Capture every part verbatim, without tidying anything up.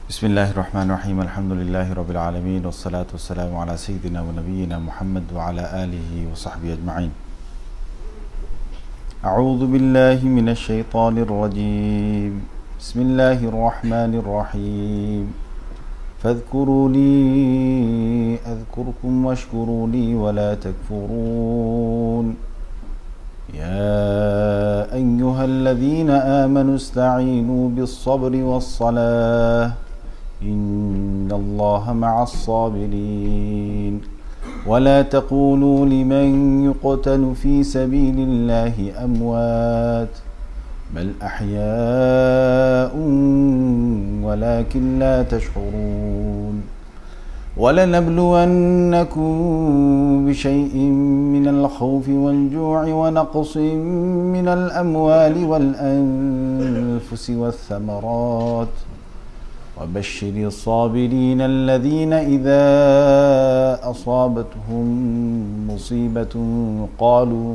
Bismillahir Rahmanir Rahim. Alhamdulillahi Rabbil Alameen. Wassalatu wassalamu ala Sayyidina wa Nabiyyina Muhammad wa ala alihi wa sahbihi ajma'in. A'udhu billahi minash shaitanir rajim. Bismillahir Rahmanir Rahim. فاذكروني أذكركم واشكروني ولا تكفرون يا أيها الذين آمنوا استعينوا بالصبر والصلاة إن الله مع الصابرين ولا تقولوا لمن يقتل في سبيل الله أموات بل أحياء ولكن لا تشعرون ولنبلونكم بشيء من الخوف والجوع ونقص من الأموال والأنفس والثمرات وبشر الصابرين الذين إذا أصابتهم مصيبة قالوا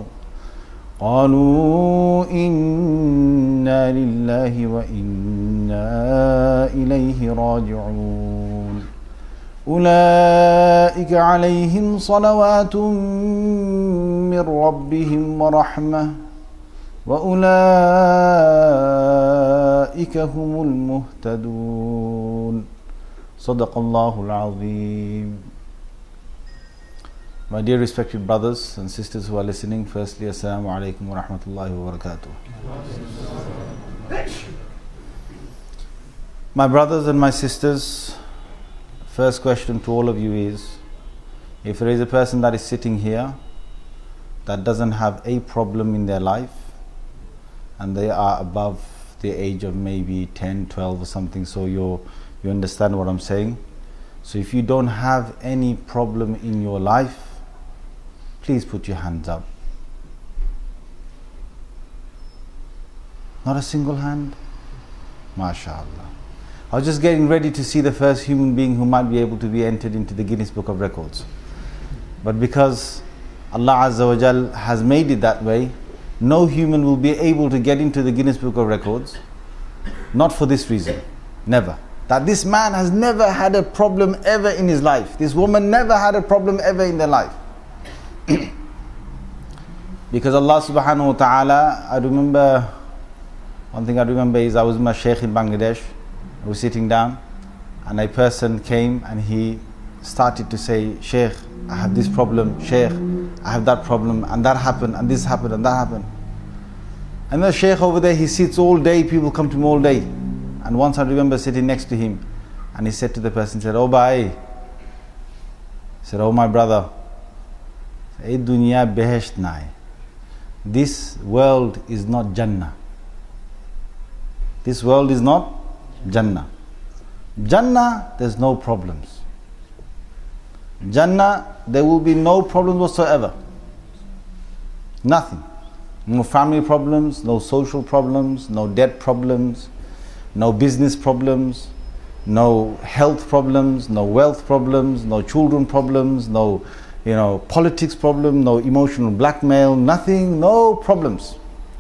قالوا إنا لله وإنا إليه راجعون أولئك عليهم صلوات من ربهم ورحمة وأولئك هم المهتدون صدق الله العظيم. My dear respected brothers and sisters who are listening, firstly, Assalamu alaikum wa rahmatullahi wa barakatuh. My brothers and my sisters, first question to all of you is, if there is a person that is sitting here that doesn't have a problem in their life and they are above the age of maybe ten, twelve or something, so you you understand what I'm saying. So if you don't have any problem in your life, please put your hands up. Not a single hand? MashaAllah. I was just getting ready to see the first human being who might be able to be entered into the Guinness Book of Records. But because Allah Azza wa Jal has made it that way, no human will be able to get into the Guinness Book of Records. Not for this reason. Never. That this man has never had a problem ever in his life. This woman never had a problem ever in their life. Because Allah subhanahu wa ta'ala, I remember, one thing I remember is I was with my Shaykh in Bangladesh. I was sitting down and a person came and he started to say, Shaykh, I have this problem, Shaykh, I have that problem, and that happened, and this happened, and that happened. And the Shaykh over there, he sits all day, people come to him all day. And once I remember sitting next to him, and he said to the person, he said, oh bhai, he said, oh my brother, Ei dunya behesht nahi. This world is not Jannah. This world is not Jannah. Jannah, there's no problems. Jannah, there will be no problems whatsoever. Nothing. No family problems, no social problems, no debt problems, no business problems, no health problems, no wealth problems, no children problems, no you know, politics problem, no emotional blackmail, nothing, no problems.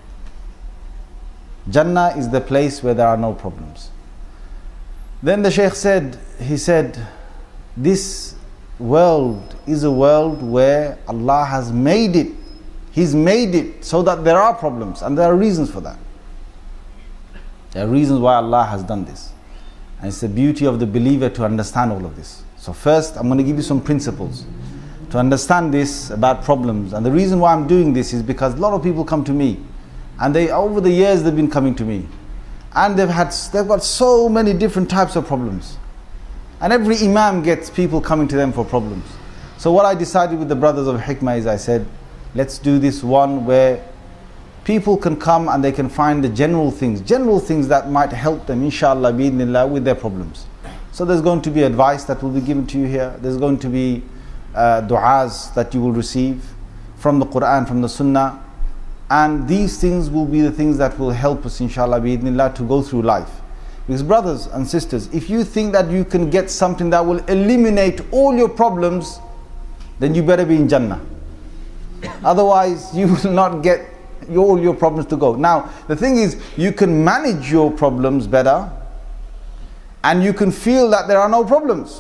Jannah is the place where there are no problems. Then the Shaykh said, he said, this world is a world where Allah has made it. He's made it so that there are problems, and there are reasons for that. There are reasons why Allah has done this. And it's the beauty of the believer to understand all of this. So first, I'm going to give you some principles to understand this about problems. And the reason why I'm doing this is because a lot of people come to me, and they over the years they've been coming to me, and they've had they've got so many different types of problems, and every imam gets people coming to them for problems. So what I decided with the brothers of Hikmah is, I said, let's do this one where people can come and they can find the general things general things that might help them, inshallah bi'idhnillah, with their problems. So there's going to be advice that will be given to you here. There's going to be Uh, du'as that you will receive from the Quran, from the Sunnah, and these things will be the things that will help us, inshallah bi'idhnillah, to go through life. Because brothers and sisters, if you think that you can get something that will eliminate all your problems, then you better be in Jannah. Otherwise you will not get your, all your problems to go. Now the thing is, you can manage your problems better and you can feel that there are no problems.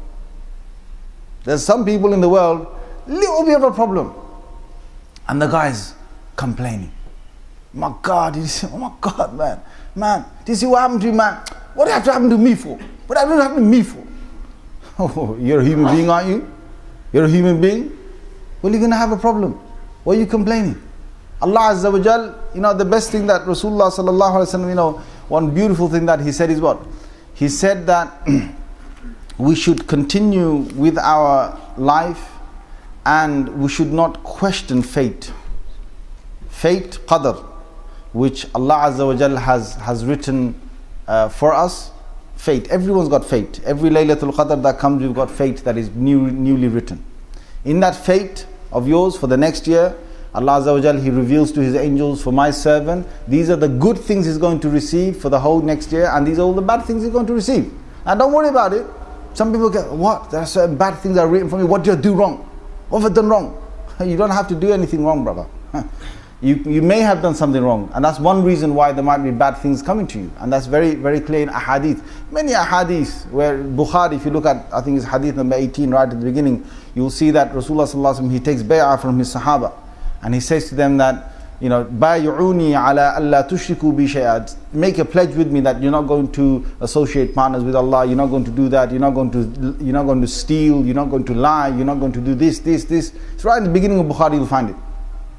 There's some people in the world, little bit of a problem, and the guy's complaining. My God, you see, oh my God, man, man, do you see what happened to you, man? What did it have to happen to me for? What did it happen to me for? Oh, you're a human being, aren't you? You're a human being? Well, you're going to have a problem. Why are you complaining? Allah Azza wa Jal, you know, the best thing that Rasulullah sallallahu alaihi wasallam, you know, one beautiful thing that he said is what? He said that we should continue with our life and we should not question fate. Fate, qadr, which Allah Azza wa Jal has, has written uh, for us. Fate, everyone's got fate. Every Laylatul Qadr that comes, we've got fate that is new, newly written. In that fate of yours for the next year, Allah Azza wa Jal, He reveals to His angels, for my servant, these are the good things he's going to receive for the whole next year, and these are all the bad things he's going to receive. And don't worry about it. Some people get, what? There are certain bad things that are written for me. What did I do wrong? What have I done wrong? You don't have to do anything wrong, brother. You, you may have done something wrong, and that's one reason why there might be bad things coming to you, and that's very very clear in ahadith. Many ahadith where Bukhari, if you look at, I think it's hadith number eighteen right at the beginning, you'll see that Rasulullah sallallahu alaihi wasallam, he takes bay'ah from his sahaba, and he says to them that, you know, bay'uni ala alla tushriku bi shay'an, make a pledge with me that you're not going to associate partners with Allah, you're not going to do that, you're not going to you're not going to steal, you're not going to lie, you're not going to do this this this. It's right at the beginning of Bukhari, you'll find it.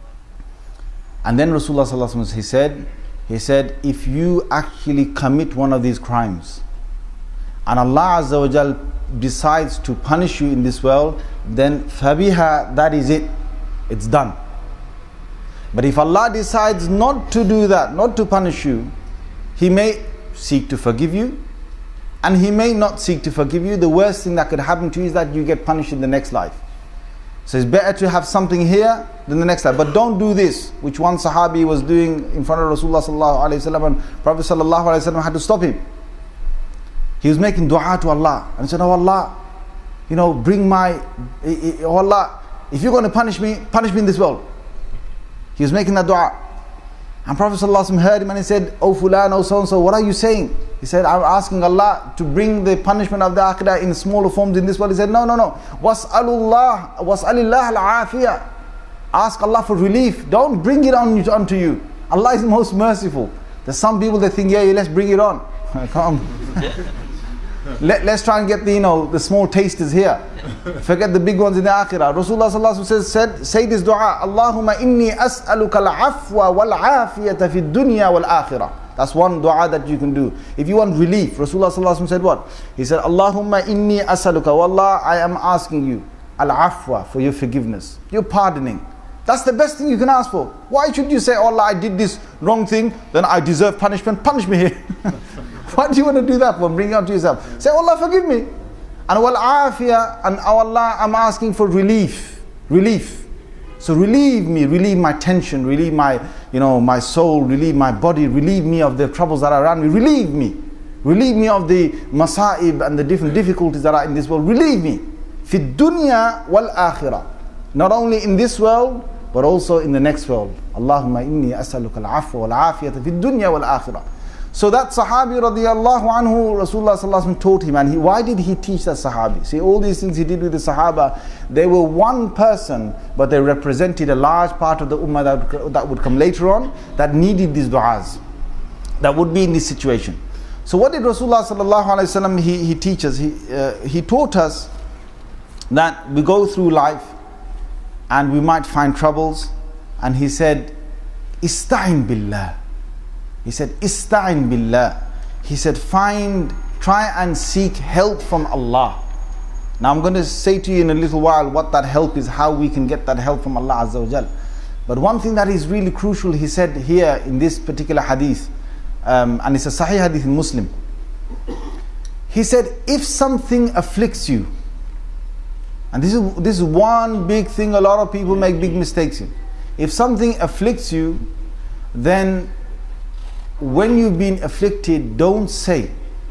And then Rasulullah sallallahu alaihi wasallam, he said, he said, if you actually commit one of these crimes, and Allah Azza wa Jal decides to punish you in this world, then fabiha, that is it, it's done. But if Allah decides not to do that, not to punish you, He may seek to forgive you, and He may not seek to forgive you. The worst thing that could happen to you is that you get punished in the next life. So it's better to have something here than the next life. But don't do this, which one Sahabi was doing in front of Rasulullah sallallahu alaihi wasallam, and Prophet sallallahu alaihi wasallam had to stop him. He was making dua to Allah and he said, "Oh Allah, you know, bring my, oh Allah, if you're going to punish me, punish me in this world." He was making that dua, and Prophet sallallahu alaihi wasallam heard him and he said, "Oh fulan, oh so and so, what are you saying?" He said, "I'm asking Allah to bring the punishment of the akhirah in smaller forms in this world." He said, "No, no, no. Was'alullah, was'alillah al-afiyah. Ask Allah for relief. Don't bring it on onto you. Allah is most merciful." There's some people that think, yeah, yeah, let's bring it on. Come on. Let, let's try and get the, you know, the small tasters here. Forget the big ones in the akhirah. Rasulullah sallallahu alaihi wasallam said, say this dua, Allahumma inni as'aluka al-afwa wal-afiyata fi dunya wal-akhirah. That's one dua that you can do. If you want relief, Rasulullah sallallahu alaihi wasallam said what? He said, Allahumma inni as'aluka, wallah, I am asking you, al-afwa, for your forgiveness, your pardoning. That's the best thing you can ask for. Why should you say, oh Allah, I did this wrong thing, then I deserve punishment, punish me here. Why do you want to do that for? Bring it on to yourself. Say, oh Allah, forgive me. And wal afiyah, and oh Allah, I'm asking for relief. Relief. So relieve me, relieve my tension, relieve my, you know, my soul, relieve my body, relieve me of the troubles that are around me, relieve me. Relieve me of the masa'ib and the different difficulties that are in this world. Relieve me. Fi dunya wal akhirah. Not only in this world, but also in the next world. Allahumma inni as'aluka al-afwa wal-afiyata fi dunya wal-akhirah. So that Sahabi radiyallahu anhu, Rasulullah sallallahu alaihi wasallam taught him. And he, why did he teach that Sahabi? See, all these things he did with the Sahaba, they were one person, but they represented a large part of the ummah that, that would come later on, that needed these du'as, that would be in this situation. So what did Rasulullah sallallahu alaihi wasallam, he, he teaches? He, uh, he taught us that we go through life, and we might find troubles, and he said, Ista'in billah. He said, Ista'in billah. He said, find, try and seek help from Allah. Now I'm going to say to you in a little while what that help is, how we can get that help from Allah Azza wa Jal. But one thing that is really crucial, he said here in this particular hadith, um, and it's a Sahih hadith in Muslim. He said, if something afflicts you, and this is, this is one big thing a lot of people make big mistakes in. If something afflicts you, then when you've been afflicted, don't say,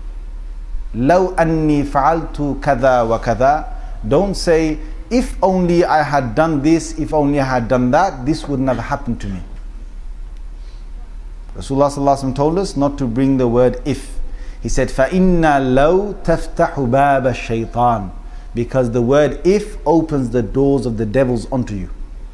لَوْ أَنِّي فَعَلْتُ كَذَا وَكَذَا. Don't say, if only I had done this, if only I had done that, this would not have happened to me. Rasulullah sallallahu alaihi wasallam told us not to bring the word if. He said, فَإِنَّ لَوْ تَفْتَحُ بَابَ الشَّيْطَانِ, because the word if opens the doors of the devils onto you.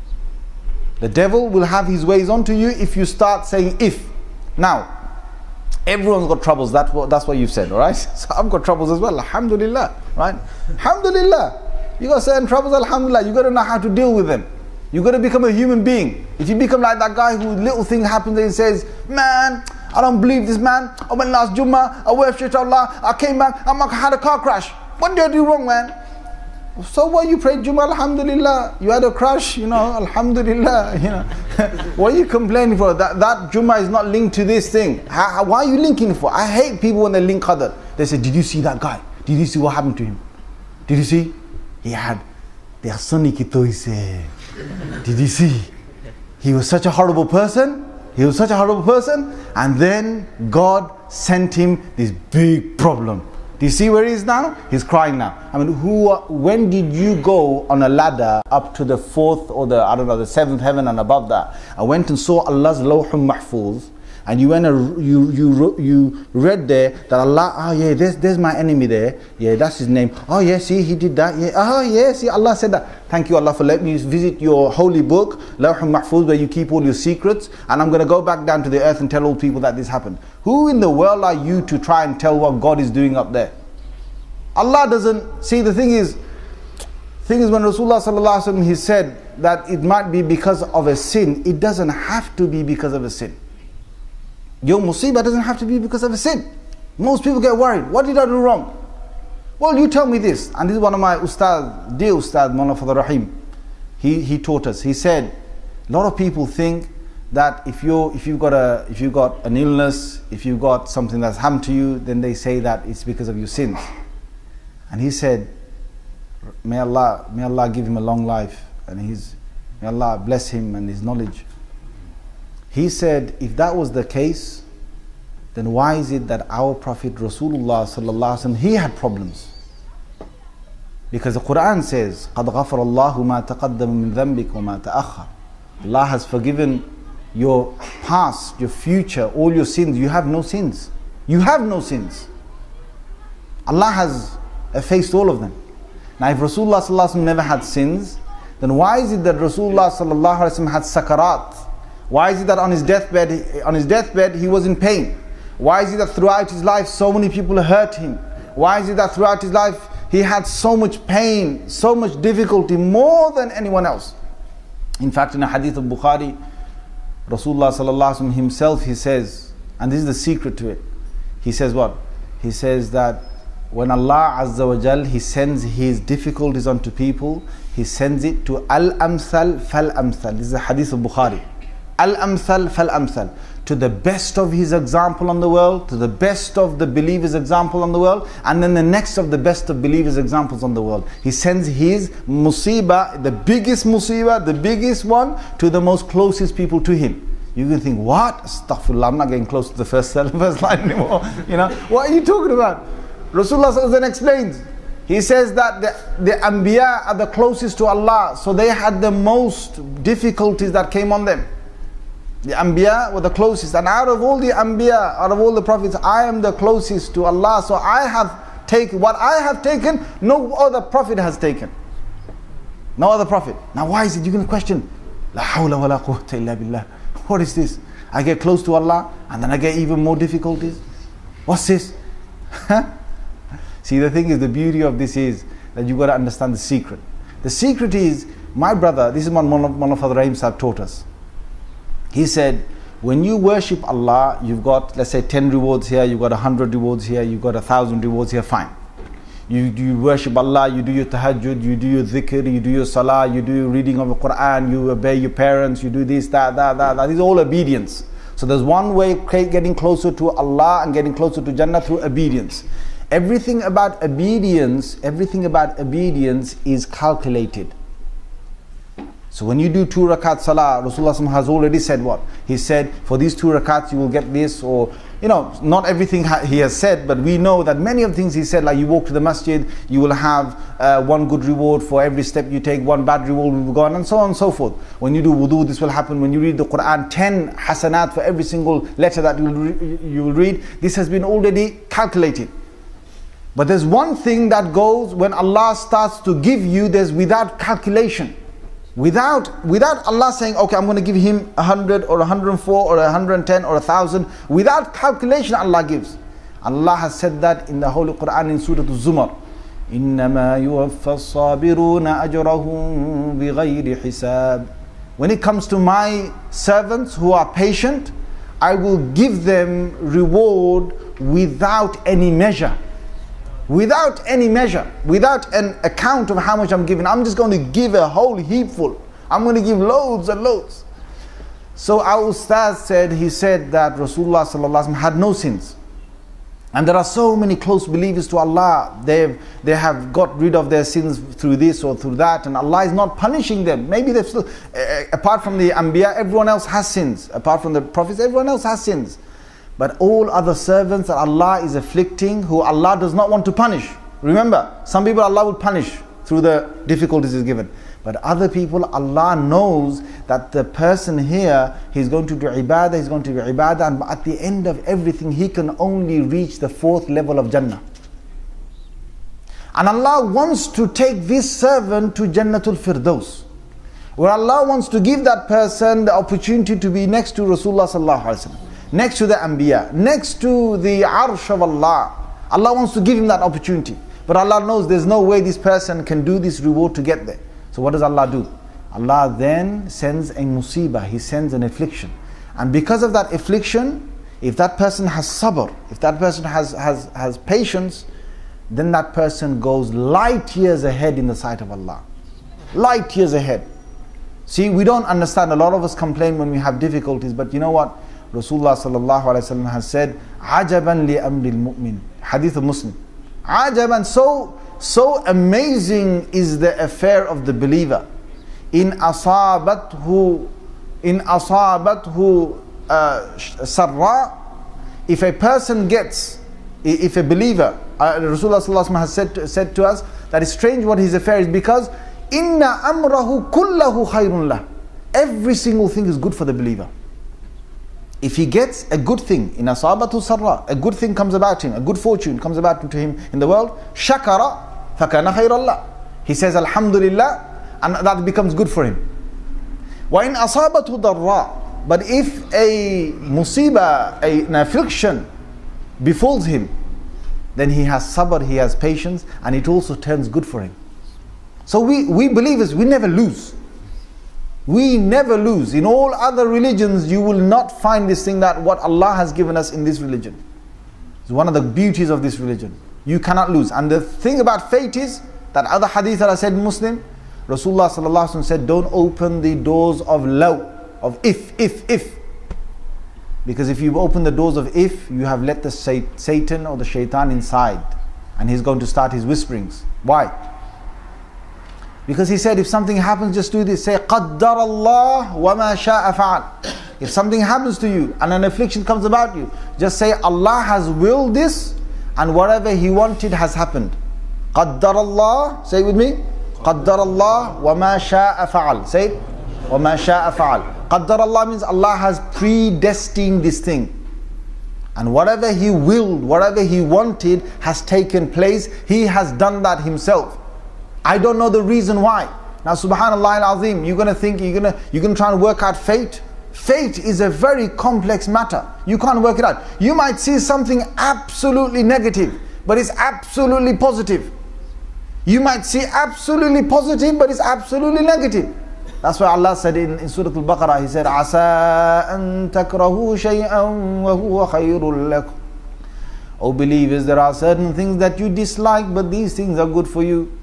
The devil will have his ways onto you if you start saying if. Now, everyone's got troubles, that's what, that's what you've said, alright? So I've got troubles as well, alhamdulillah, right? Alhamdulillah. You got certain troubles, alhamdulillah, you got to know how to deal with them. You got to become a human being. If you become like that guy who little thing happens and he says, man, I don't believe this, man. I went last Jummah, I worshipped Allah, I came back, I had a car crash. What did I do wrong, man? So what, you prayed Jummah, alhamdulillah. You had a crash, you know, alhamdulillah. You know, what are you complaining for? That that Jummah is not linked to this thing. How, how, why are you linking for? I hate people when they link qadr. They say, did you see that guy? Did you see what happened to him? Did you see? He had the Asani ki tohi se. Did you see? He was such a horrible person. He was such a horrible person. And then God sent him this big problem. Do you see where he is now? He's crying now. I mean, who? When did you go on a ladder up to the fourth or the, I don't know, the seventh heaven and above that? I went and saw Allah's Lawhul Mahfuz, and you went and you you you read there that Allah, oh yeah, there's there's my enemy there. Yeah, that's his name. Oh yeah, see, he did that. Yeah, oh yeah, see, Allah said that. Thank you, Allah, for letting me visit your holy book, Lawhul Mahfuz, where you keep all your secrets. And I'm going to go back down to the earth and tell all people that this happened. Who in the world are you to try and tell what God is doing up there? Allah doesn't see. The thing is, thing is when Rasulullah sallallahu alaihi wasallam, he said that it might be because of a sin. It doesn't have to be because of a sin. Your musibah doesn't have to be because of a sin. Most people get worried. What did I do wrong? Well, you tell me this. And this is one of my ustad, dear ustad, Mawlana Fadl Rahim. He he taught us. He said, a lot of people think that if you if you've got a if you've got an illness, if you've got something that's happened to you, then they say that it's because of your sins. And he said, may Allah may Allah give him a long life, and his may Allah bless him and his knowledge. He said, if that was the case, then why is it that our Prophet Rasulullah sallallahu alaihi wasallam, he had problems? Because the Quran says, قَدْ غَفَرَ اللَّهُ مَا تَقَدَّمَ مِنْ ذَنْبِكَ وَمَا تَأَخَّرَ. Allah has forgiven your past, your future, all your sins. You have no sins. You have no sins. Allah has effaced all of them. Now if Rasulullah sallallahu alaihi wasallam never had sins, then why is it that Rasulullah sallallahu alaihi wasallam had sakarat? Why is it that on his deathbed, on his deathbed he was in pain? Why is it that throughout his life so many people hurt him? Why is it that throughout his life he had so much pain, so much difficulty, more than anyone else? In fact, in a hadith of Bukhari, Rasulullah sallallahu alaihi wasallam himself, he says, and this is the secret to it, he says what? He says that when Allah Azza wa Jal, He sends His difficulties onto people, He sends it to Al-Amthal Fal-Amthal. This is a hadith of Bukhari. Al-Amthal Fal-Amthal. To the best of his example on the world, to the best of the believers' example on the world, and then the next of the best of believers' examples on the world. He sends his musibah, the biggest musibah, the biggest one, to the most closest people to him. You can think, what? Astaghfirullah, I'm not getting close to the first, first line anymore. You know, what are you talking about? Rasulullah then explains. He says that the, the Anbiya are the closest to Allah, so they had the most difficulties that came on them. The Anbiya were the closest, and out of all the Anbiya, out of all the prophets, I am the closest to Allah, so I have taken, what I have taken, no other prophet has taken. No other prophet. Now why is it? You're going to question, La hawla wa la quwwata illa billah. What is this? I get close to Allah, and then I get even more difficulties. What's this? See, the thing is, the beauty of this is that you've got to understand the secret. The secret is, my brother, this is what Mawlana Fadl Rahim Sahib taught us. He said, when you worship Allah, you've got, let's say, ten rewards here, you've got a hundred rewards here, you've got a thousand rewards here, fine. You, you worship Allah, you do your tahajjud, you do your dhikr, you do your salah, you do your reading of the Quran, you obey your parents, you do this, that, that, that, that. These are all obedience. So there's one way getting closer to Allah and getting closer to Jannah, through obedience. Everything about obedience, everything about obedience is calculated. So when you do two rakat salah, Rasulullah has already said what? He said, for these two rakats you will get this, or, you know, not everything he has said, but we know that many of the things he said, like you walk to the masjid, you will have uh, one good reward for every step you take, one bad reward will be gone, and so on and so forth. When you do wudu, this will happen. When you read the Quran, ten hasanat for every single letter that you will, re you will read. This has been already calculated. But there's one thing that goes when Allah starts to give you, there's without calculation. Without, without Allah saying, okay, I'm going to give him a hundred or a hundred and four or a hundred and ten or a thousand. Without calculation, Allah gives. Allah has said that in the Holy Quran in Surah Al-Zumar. إِنَّمَا يُوَفَّى الصَّابِرُونَ أَجْرَهُمْ بِغَيْرِ حِسَابٍ. When it comes to my servants who are patient, I will give them reward without any measure. Without any measure, without an account of how much I'm giving. I'm just going to give a whole heap full. I'm going to give loads and loads. So our Ustaz said, he said that Rasulullah sallallahu alaihi wasallam had no sins. And there are so many close believers to Allah. They've, they have got rid of their sins through this or through that. And Allah is not punishing them. Maybe they've still, uh, apart from the Anbiya, everyone else has sins. Apart from the prophets, everyone else has sins. But all other servants that Allah is afflicting, who Allah does not want to punish. Remember, some people Allah will punish through the difficulties He's given. But other people, Allah knows that the person here, he's going to do ibadah, he's going to do ibadah, and at the end of everything, he can only reach the fourth level of Jannah. And Allah wants to take this servant to Jannatul Firdaus, where Allah wants to give that person the opportunity to be next to Rasulullah sallallahu alaihi wasallam, next to the Anbiya, next to the Arsh of Allah. Allah wants to give him that opportunity. But Allah knows there's no way this person can do this reward to get there. So what does Allah do? Allah then sends a musibah, He sends an affliction. And because of that affliction, if that person has sabr, if that person has, has, has patience, then that person goes light years ahead in the sight of Allah. Light years ahead. See, we don't understand. A lot of us complain when we have difficulties, but you know what? Rasulullah sallallahu alaihi wasallam has said, "Ajaban li amril mu'min." Hadith of Muslim. Ajaban, so so amazing is the affair of the believer. In asabathu, in asabathu uh, sarra. If a person gets, if a believer, uh, Rasulullah sallallahu alaihi wasallam has said to, said to us that it's strange what his affair is, because inna amrahu kullahu khayrun lah. Every single thing is good for the believer. If he gets a good thing, in asabatu sarra, a good thing comes about him, a good fortune comes about to him in the world, shakara fakana khayrallah. He says alhamdulillah, and that becomes good for him. Wa in asabatu darra. But if a musibah, a, an affliction befalls him, then he has sabr, he has patience, and it also turns good for him. So we, we believers, we never lose. We never lose. In all other religions, you will not find this thing that what Allah has given us in this religion. It's one of the beauties of this religion. You cannot lose. And the thing about fate is, that other hadith that I said in Muslim, Rasulullah sallallahu alaihi wasallam said, don't open the doors of law, of if, if, if. Because if you open the doors of if, you have let the Satan or the shaitan inside. And he's going to start his whisperings. Why? Because he said, if something happens, just do this. Say, قَدَّرَ اللَّهُ وَمَا شَاءَ فَعَلْ. If something happens to you and an affliction comes about you, just say, Allah has willed this, and whatever He wanted has happened. قَدَّرَ اللَّهُ. Say it with me. قَدَّرَ اللَّهُ وَمَا شَاءَ فَعَلْ. Say it. وَمَا شَاءَ فَعَلْ. قَدَّرَ اللَّهُ means Allah has predestined this thing. And whatever He willed, whatever He wanted has taken place. He has done that Himself. I don't know the reason why. Now, subhanallah al-azim, you're going to think, you're going to, you're going to try and work out fate. Fate is a very complex matter. You can't work it out. You might see something absolutely negative, but it's absolutely positive. You might see absolutely positive, but it's absolutely negative. That's why Allah said in, in Surah Al-Baqarah, He said, عَسَىٰ أَن تَكْرَهُوا شَيْئًا وَهُوَ خَيْرٌ لَكُمْ. O believers, there are certain things that you dislike, but these things are good for you.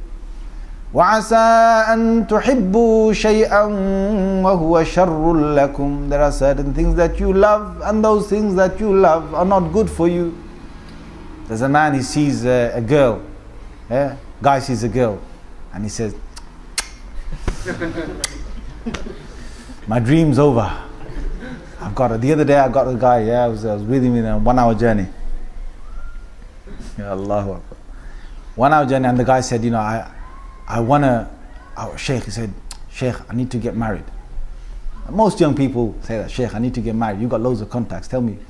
وَعَسَىٰ أَن تُحِبُّوا شَيْئًا وَهُوَ شَرٌّ لَكُمْ. There are certain things that you love, and those things that you love are not good for you. There's a man, he sees a, a girl. Yeah? Guy sees a girl, and he says, My dream's over. I've got it. The other day I got a guy, yeah, I was, I was with him in a one hour journey. Ya Allahu Akbar. One hour journey, and the guy said, you know, I I wanna, our Shaykh, he said, Shaykh, I need to get married. Most young people say that, Shaykh, I need to get married. You've got loads of contacts, tell me.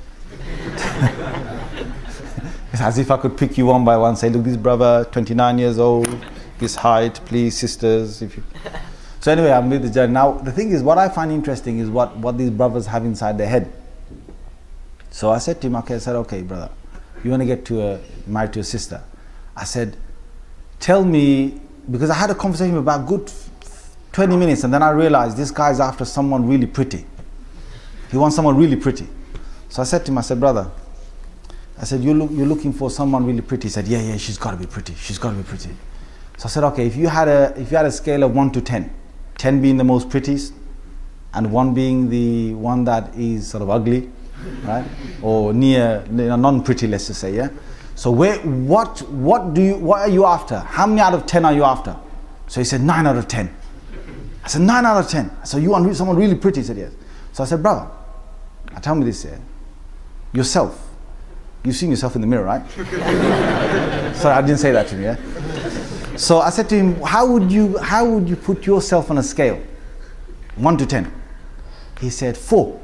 It's as if I could pick you one by one, say, look, this brother, twenty-nine years old, this height, please, sisters. If you... So anyway, I'm with the journey. Now, the thing is, what I find interesting is what, what these brothers have inside their head. So I said to him, okay, I said, okay, brother, you want to get to a, married to a sister. I said, tell me, because I had a conversation about good twenty minutes, and then I realized this guy's after someone really pretty. He wants someone really pretty. So I said to him, I said, brother, I said, you look, you're looking for someone really pretty. He said, yeah, yeah, she's got to be pretty. She's got to be pretty. So I said, okay, if you had a, if you had a scale of one to ten, ten being the most prettiest, and one being the one that is sort of ugly, right, or near, near non-pretty, let's just say, yeah. So where, what, what do you, what are you after? How many out of ten are you after? So he said, nine out of ten. I said, nine out of ten. So you want someone really pretty? He said, yes. So I said, brother, now tell me this here. Yourself. You've seen yourself in the mirror, right? Sorry, I didn't say that to him, yeah? So I said to him, how would you, how would you put yourself on a scale? one to ten. He said, four.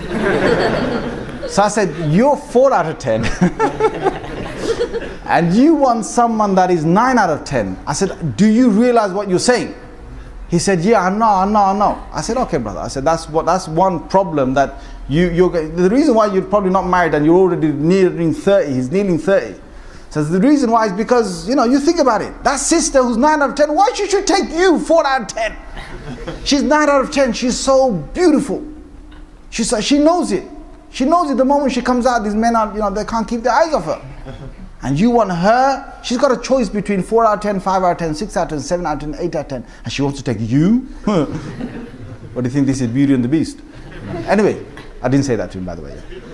So I said, you're four out of ten. And you want someone that is nine out of ten. I said, do you realize what you're saying? He said, yeah, I know, I know, I know. I said, okay, brother. I said, that's what, that's one problem that you, you're, the reason why you're probably not married and you're already nearing thirty, he's nearing thirty. So the reason why is because, you know, you think about it. That sister who's nine out of ten, why should she take you four out of ten? She's nine out of ten, she's so beautiful. She's, she knows it. She knows it the moment she comes out, these men are, you know, they can't keep their eyes off her. And you want her, she's got a choice between four out of ten, five out of ten, six out of ten, seven out of ten, eight out of ten, and she wants to take you? What do you think this is, Beauty and the Beast? Anyway, I didn't say that to him, by the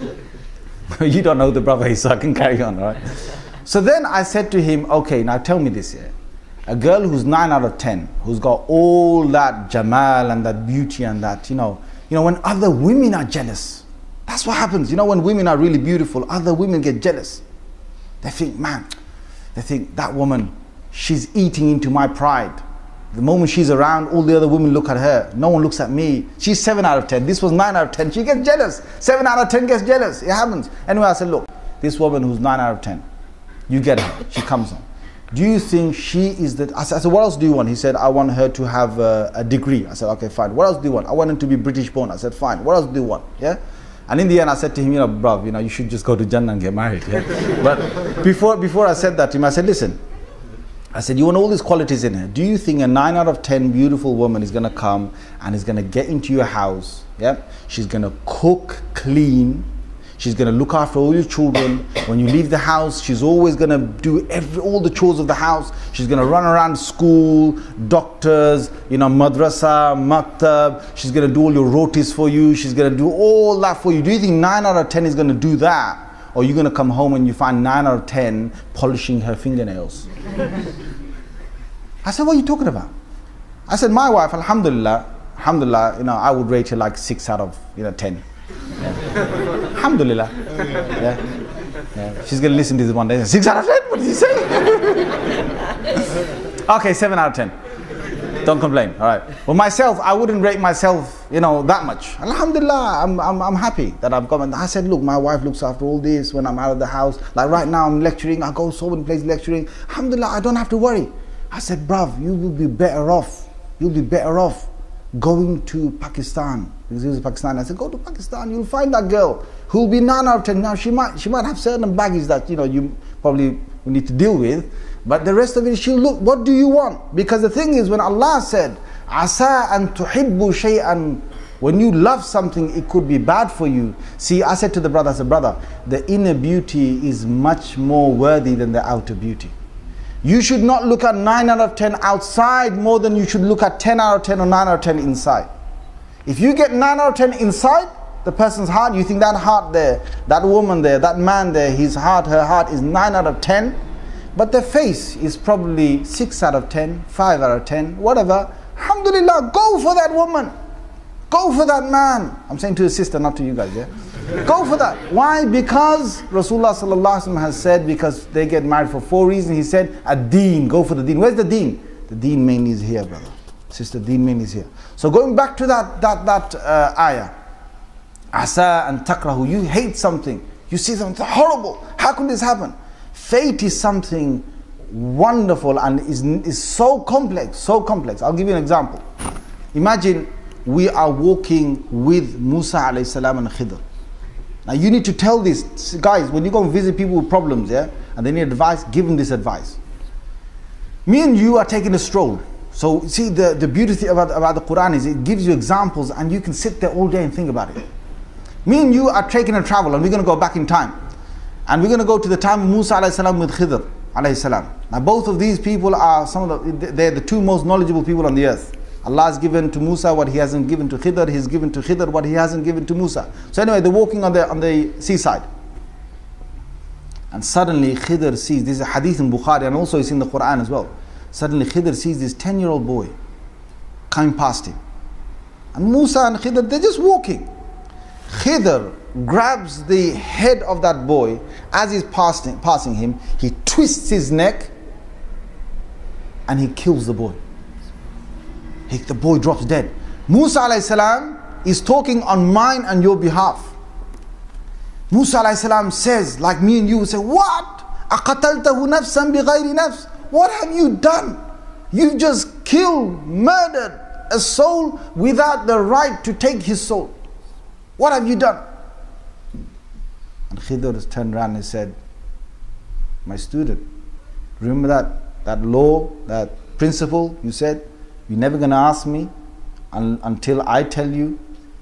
way. You don't know who the brother is, so I can carry on, all right? So then I said to him, okay, now tell me this here. A girl who's nine out of ten, who's got all that jamal and that beauty and that, you know, you know, when other women are jealous, that's what happens. You know, when women are really beautiful, other women get jealous. They think, man, they think that woman, she's eating into my pride. The moment she's around, all the other women look at her. No one looks at me. She's seven out of ten. This was nine out of ten. She gets jealous. seven out of ten gets jealous. It happens. Anyway, I said, look, this woman who's nine out of ten, you get her. She comes on. Do you think she is the... I said, I said, what else do you want? He said, I want her to have a, a degree. I said, okay, fine. What else do you want? I want her to be British born. I said, fine. What else do you want? Yeah? And in the end, I said to him, you know, bro, you know, you should just go to Jannah and get married. Yeah? But before, before I said that to him, I said, listen, I said, you want all these qualities in her. Do you think a nine out of ten beautiful woman is going to come and is going to get into your house? Yeah? She's going to cook, clean. She's going to look after all your children. When you leave the house, she's always going to do every, all the chores of the house. She's going to run around school, doctors, you know, madrasa, maktab. She's going to do all your rotis for you. She's going to do all that for you. Do you think nine out of ten is going to do that? Or you're going to come home and you find nine out of ten polishing her fingernails? I said, what are you talking about? I said, my wife, alhamdulillah, alhamdulillah, you know, I would rate her like six out of, you know, ten. Yeah. Alhamdulillah. Yeah. Yeah. She's going to listen to this one day. Six out of ten? What did he say? Okay, seven out of ten. Don't complain. All right. Well, myself, I wouldn't rate myself, you know, that much. Alhamdulillah, I'm, I'm, I'm happy that I've got. I said, look, my wife looks after all this when I'm out of the house. Like right now, I'm lecturing. I go so many places lecturing. Alhamdulillah, I don't have to worry. I said, bruv, you will be better off. You'll be better off going to Pakistan. Because he was in Pakistan. I said, go to Pakistan. You'll find that girl who'll be nine out of ten. Now, she might, she might have certain baggage that, you know, you probably need to deal with. But the rest of it, she'll look, what do you want? Because the thing is, when Allah said, Asa an tuhibbu shay'an, when you love something, it could be bad for you. See, I said to the brother, I said, brother, the inner beauty is much more worthy than the outer beauty. You should not look at nine out of ten outside more than you should look at ten out of ten or nine out of ten inside. If you get nine out of ten inside, the person's heart, you think that heart there, that woman there, that man there, his heart, her heart is nine out of ten. But the face is probably six out of ten, five out of ten, whatever. Alhamdulillah, go for that woman. Go for that man. I'm saying to his sister, not to you guys, yeah? Go for that. Why? Because Rasulullah sallallahu alaihi wasallam has said, because they get married for four reasons. He said, ad-deen, go for the deen. Where's the deen? The deen mainly is here, brother. Sister, deen mainly is here. So going back to that, that, that uh, ayah. Asa and takrahu, you hate something. You see something horrible. How can this happen? Fate is something wonderful and is, is so complex, so complex. I'll give you an example. Imagine we are walking with Musa alayhi salam and Khidr. Now you need to tell this, guys, when you go and visit people with problems, yeah, and they need advice, give them this advice. Me and you are taking a stroll. So see, the, the beauty about, about the Quran is it gives you examples and you can sit there all day and think about it. Me and you are taking a travel and we're going to go back in time. And we're going to go to the time of Musa alayhi salam with Khidr alayhi salam. Now both of these people are some of the, they're the two most knowledgeable people on the earth. Allah has given to Musa what he hasn't given to Khidr. He's given to Khidr what he hasn't given to Musa. So anyway, they're walking on the, on the seaside. And suddenly Khidr sees, this is a hadith in Bukhari and also it's in the Quran as well. Suddenly Khidr sees this ten year old boy coming past him. And Musa and Khidr, they're just walking. Khidr grabs the head of that boy as he's passing, passing him. He twists his neck and he kills the boy. He, the boy drops dead. Musa alayhi salam is talking on mine and your behalf. Musa alayhi salam says, like me and you, say, what? أَقَتَلْتَهُ نَفْسًا بِغَيْرِ نَفْسٍ? What have you done? You've just killed, murdered a soul without the right to take his soul. What have you done? And Khidr turned around and said, my student, remember that, that law, that principle you said? You're never going to ask me un, until I tell you.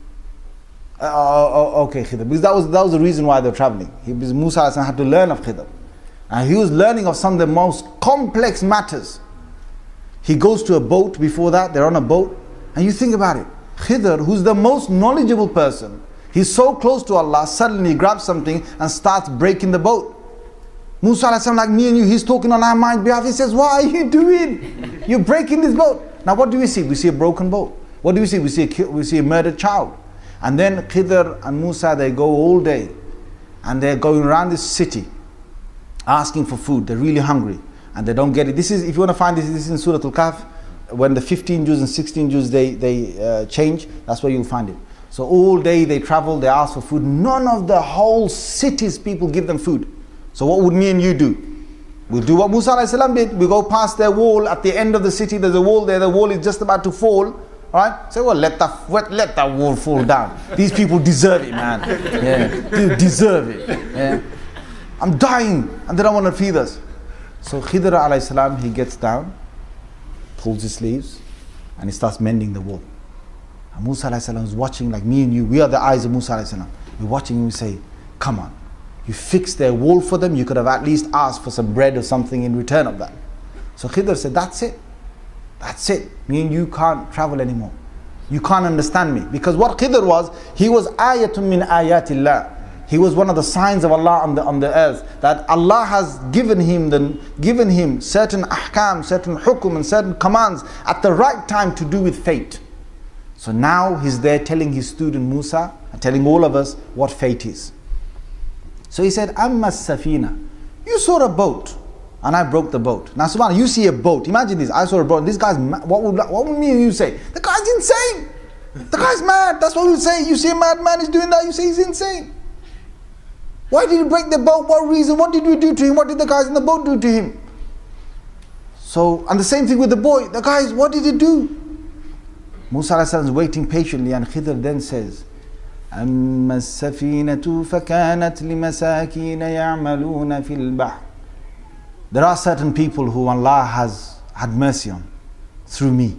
Uh, oh, okay, Khidr. Because that was, that was the reason why they were traveling. He, because Musa had to learn of Khidr. And he was learning of some of the most complex matters. He goes to a boat before that. They're on a boat. And you think about it. Khidr, who's the most knowledgeable person, he's so close to Allah, suddenly grabs something and starts breaking the boat. Musa alayhi salam, like me and you, he's talking on our mind behalf. He says, what are you doing? You're breaking this boat. Now what do we see? We see a broken boat. What do we see? We see a, we see a murdered child. And then Khidr and Musa, they go all day. And they're going around this city, asking for food. They're really hungry. And they don't get it. This is, if you want to find this, this is in Surah Al-Kahf. When the fifteen Jews and sixteen Jews, they, they uh, change. That's where you'll find it. So all day they travel, they ask for food. None of the whole city's people give them food. So what would me and you do? We'll do what Musa alayhi salam did. We go past their wall. At the end of the city, there's a wall there. The wall is just about to fall. Alright? So well, let that, let that wall fall down. These people deserve it, man. Yeah, they deserve it. Yeah. I'm dying and they don't want to feed us. So Khidr alayhi salam, he gets down, pulls his sleeves, and he starts mending the wall. And Musa alayhi salam is watching, like me and you. We are the eyes of Musa alayhi salam. We're watching and we say, come on. You fixed their wall for them. You could have at least asked for some bread or something in return of that. So Khidr said, that's it. That's it. Me and you can't travel anymore. You can't understand me. Because what Khidr was, he was ayatun min ayatillah. He was one of the signs of Allah on the, on the earth. That Allah has given him, the, given him certain ahkam, certain hukum and certain commands at the right time to do with fate. So now he's there telling his student Musa, and telling all of us what fate is. So he said, Amma safina. You saw a boat and I broke the boat. Now subhanAllah, you see a boat. Imagine this. I saw a boat. This guy's mad. What would, what would me and you say? The guy's insane. The guy's mad. That's what we would say. You see a madman is doing that. You say he's insane. Why did he break the boat? What reason? What did we do to him? What did the guys in the boat do to him? So, and the same thing with the boy. The guys, what did he do? Musa alayhi salam is waiting patiently, and Khidr then says, أما السفينة فكانت لمساكين يعملون في البحر. There are certain people who Allah has had mercy on through me.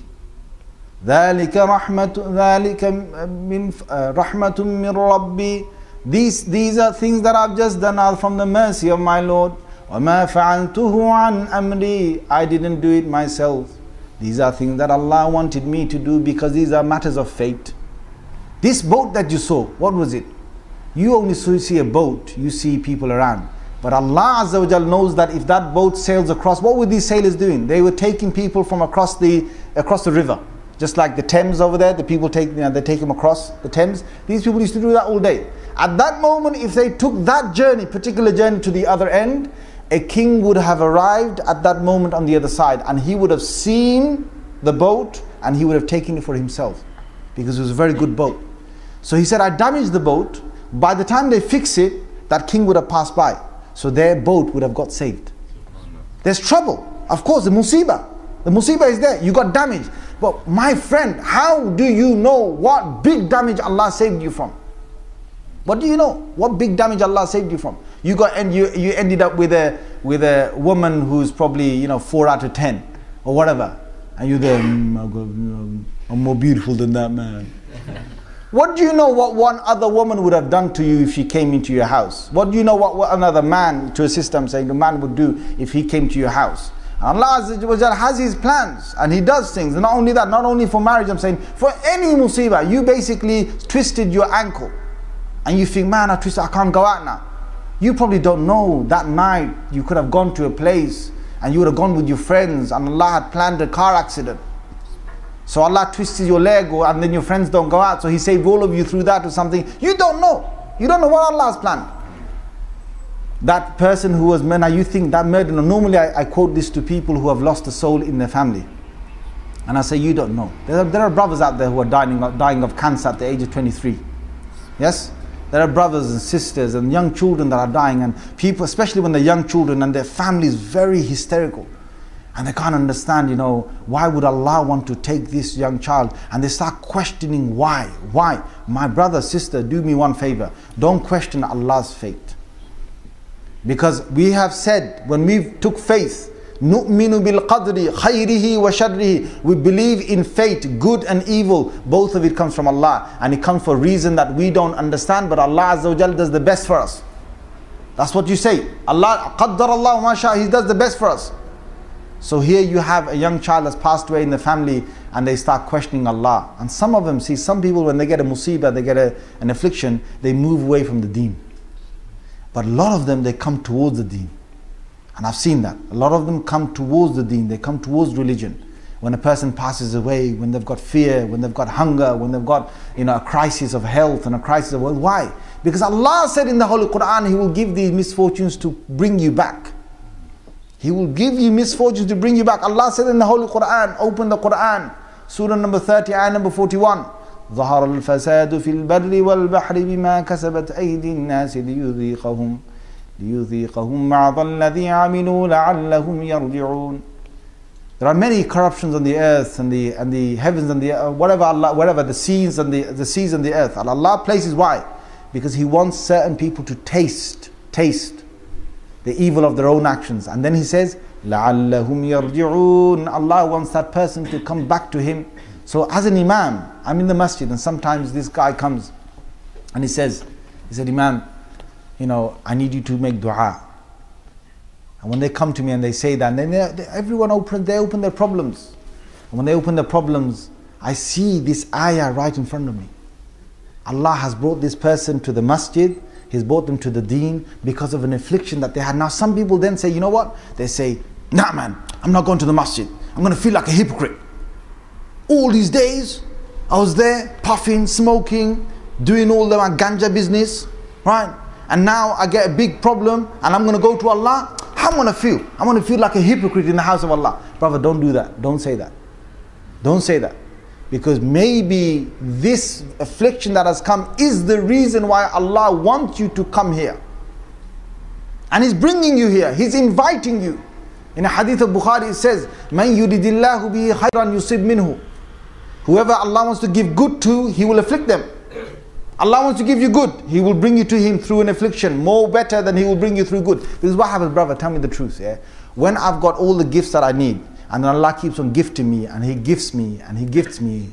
ذلك رحمة ذلك من رحمة من ربي. These these are things that I've just done are from the mercy of my Lord. وما فعلته عن أمري. I didn't do it myself. These are things that Allah wanted me to do because these are matters of fate. This boat that you saw, what was it? You only see a boat, you see people around. But Allah Azza wa Jal knows that if that boat sails across, what were these sailors doing? They were taking people from across the across the river. Just like the Thames over there, the people take, you know, they take him across the Thames. These people used to do that all day. At that moment, if they took that journey, particular journey to the other end, a king would have arrived at that moment on the other side, and he would have seen the boat and he would have taken it for himself, because it was a very good boat. So he said, I damaged the boat. By the time they fix it, that king would have passed by. So their boat would have got saved. There's trouble. Of course, the musibah. The musibah is there. You got damaged. But my friend, how do you know what big damage Allah saved you from? What do you know? What big damage Allah saved you from? You got and you you ended up with a with a woman who's probably, you know, four out of ten or whatever, and you're there. Mm, I'm more beautiful than that man. What do you know what one other woman would have done to you if she came into your house? What do you know what, what another man, to a sister I'm saying, the man would do if he came to your house? Allah Azza wa Jal has His plans and He does things. And not only that, not only for marriage, I'm saying, for any musibah, you basically twisted your ankle and you think, man, I twisted, I can't go out now. You probably don't know that night you could have gone to a place and you would have gone with your friends and Allah had planned a car accident. So Allah twists your leg, or, and then your friends don't go out. So He saved all of you through that or something. You don't know. You don't know what Allah has planned. That person who was murdered, you think that murder, normally I, I quote this to people who have lost a soul in their family. And I say, you don't know. There are, there are brothers out there who are dying, dying of cancer at the age of twenty-three. Yes? There are brothers and sisters and young children that are dying, and people, especially when they're young children and their family is very hysterical. And they can't understand, you know, why would Allah want to take this young child? And they start questioning why. Why? My brother, sister, do me one favor. Don't question Allah's fate. Because we have said, when we took faith, نُؤْمِنُ بِالْقَدْرِ خَيْرِهِ وَشَرِّهِ, we believe in fate, good and evil. Both of it comes from Allah. And it comes for a reason that we don't understand, but Allah Azza wa Jal does the best for us. That's what you say. Allah, قَدَّرَ اللَّهُ مَا شَاءَ, He does the best for us. So here you have a young child that's passed away in the family and they start questioning Allah. And some of them, see, some people when they get a musibah, they get a, an affliction, they move away from the deen. But a lot of them, they come towards the deen. And I've seen that. A lot of them come towards the deen, they come towards religion. When a person passes away, when they've got fear, when they've got hunger, when they've got, you know, a crisis of health and a crisis of wealth. Why? Because Allah said in the Holy Quran, He will give these misfortunes to bring you back. He will give you misfortunes to bring you back. Allah said in the Holy Quran, open the Quran, Surah number thirty, ayah number forty-one. ظهر الفساد في البر والبحر بما كسبت أيدي الناس ليذيقهم ليذيقهم بعض الذي عملوا لعلهم يرجعون. There are many corruptions on the earth and the and the heavens and the uh, whatever Allah, whatever the seas and the the seas and the earth. And Allah places why? Because He wants certain people to taste, taste the evil of their own actions. And then He says, لَعَلَّهُمْ يَرْجِعُونَ. Allah wants that person to come back to Him. So as an imam, I'm in the masjid and sometimes this guy comes and he says, he said, Imam, you know, I need you to make dua. And when they come to me and they say that, and then they, they, everyone open, they open their problems. And when they open their problems, I see this ayah right in front of me. Allah has brought this person to the masjid, He's brought them to the deen because of an affliction that they had. Now some people then say, you know what? They say, nah man, I'm not going to the masjid. I'm going to feel like a hypocrite. All these days, I was there puffing, smoking, doing all the my ganja business, right? And now I get a big problem and I'm going to go to Allah. How am I going to feel? I'm going to feel like a hypocrite in the house of Allah. Brother, don't do that. Don't say that. Don't say that. Because maybe this affliction that has come is the reason why Allah wants you to come here. And He's bringing you here. He's inviting you. In a hadith of Bukhari it says, مَنْ يُرِدِ اللَّهُ بِهِ خَيْرًا يُصِبْ مِنْهُ. Whoever Allah wants to give good to, He will afflict them. Allah wants to give you good, He will bring you to Him through an affliction, more better than He will bring you through good. This is what happens, brother, tell me the truth. Yeah? When I've got all the gifts that I need, and then Allah keeps on gifting me, and He gifts me, and He gifts me,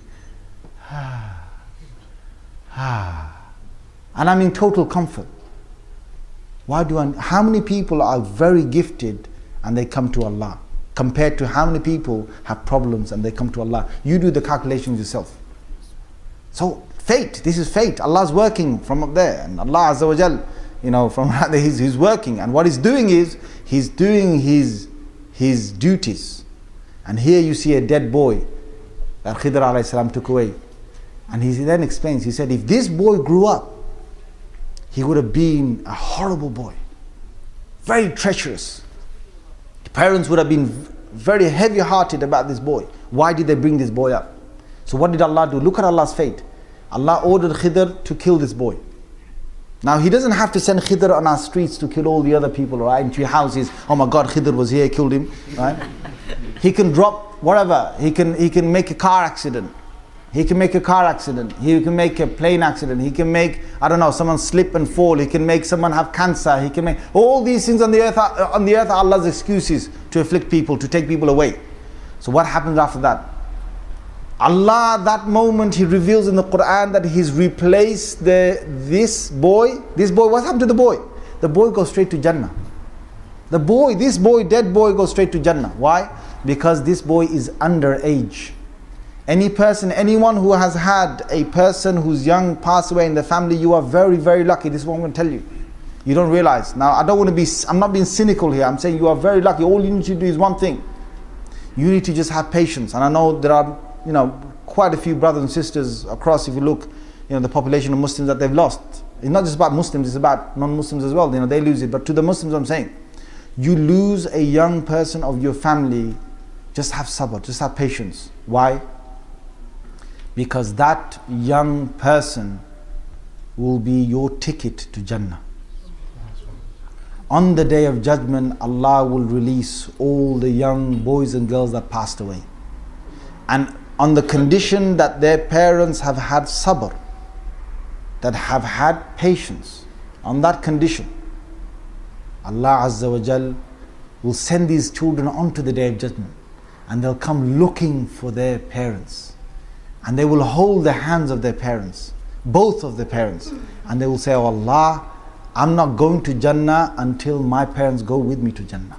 and I'm in total comfort. Why do I, how many people are very gifted and they come to Allah, compared to how many people have problems and they come to Allah? You do the calculations yourself. So fate, this is fate. Allah's working from up there, and Allah Azza wa Jal, you know, from there he's, he's working, and what He's doing is He's doing His His duties. And here you see a dead boy, that Khidr alayhi salam took away. And he then explains, he said, if this boy grew up, he would have been a horrible boy, very treacherous. The parents would have been very heavy-hearted about this boy. Why did they bring this boy up? So what did Allah do? Look at Allah's fate. Allah ordered Khidr to kill this boy. Now he doesn't have to send Khidr on our streets to kill all the other people, right? Into your houses. Oh my God, Khidr was here, killed him, right? He can drop whatever. He can he can make a car accident. He can make a car accident. He can make a plane accident. He can make, I don't know, someone slip and fall. He can make someone have cancer. He can make all these things on the earth. Are, on the earth are Allah's excuses to afflict people, to take people away. So what happens after that? Allah, that moment, He reveals in the Quran that He's replaced the this boy. This boy, what happened to the boy? The boy goes straight to Jannah. The boy, this boy, dead boy, goes straight to Jannah. Why? Because this boy is underage. Any person, anyone who has had a person who's young pass away in the family, you are very, very lucky. This is what I'm going to tell you. You don't realize. Now, I don't want to be, I'm not being cynical here. I'm saying you are very lucky. All you need to do is one thing. You need to just have patience. And I know there are, you know, quite a few brothers and sisters across, if you look, you know, the population of Muslims that they've lost. It's not just about Muslims, it's about non-Muslims as well. You know, they lose it. But to the Muslims, I'm saying, you lose a young person of your family, just have sabr, just have patience. Why? Because that young person will be your ticket to Jannah. On the Day of Judgment, Allah will release all the young boys and girls that passed away. And on the condition that their parents have had sabr, that have had patience, on that condition, Allah Azza wa Jal will send these children onto the Day of Judgment. And they'll come looking for their parents. And they will hold the hands of their parents, both of their parents. And they will say, oh Allah, I'm not going to Jannah until my parents go with me to Jannah.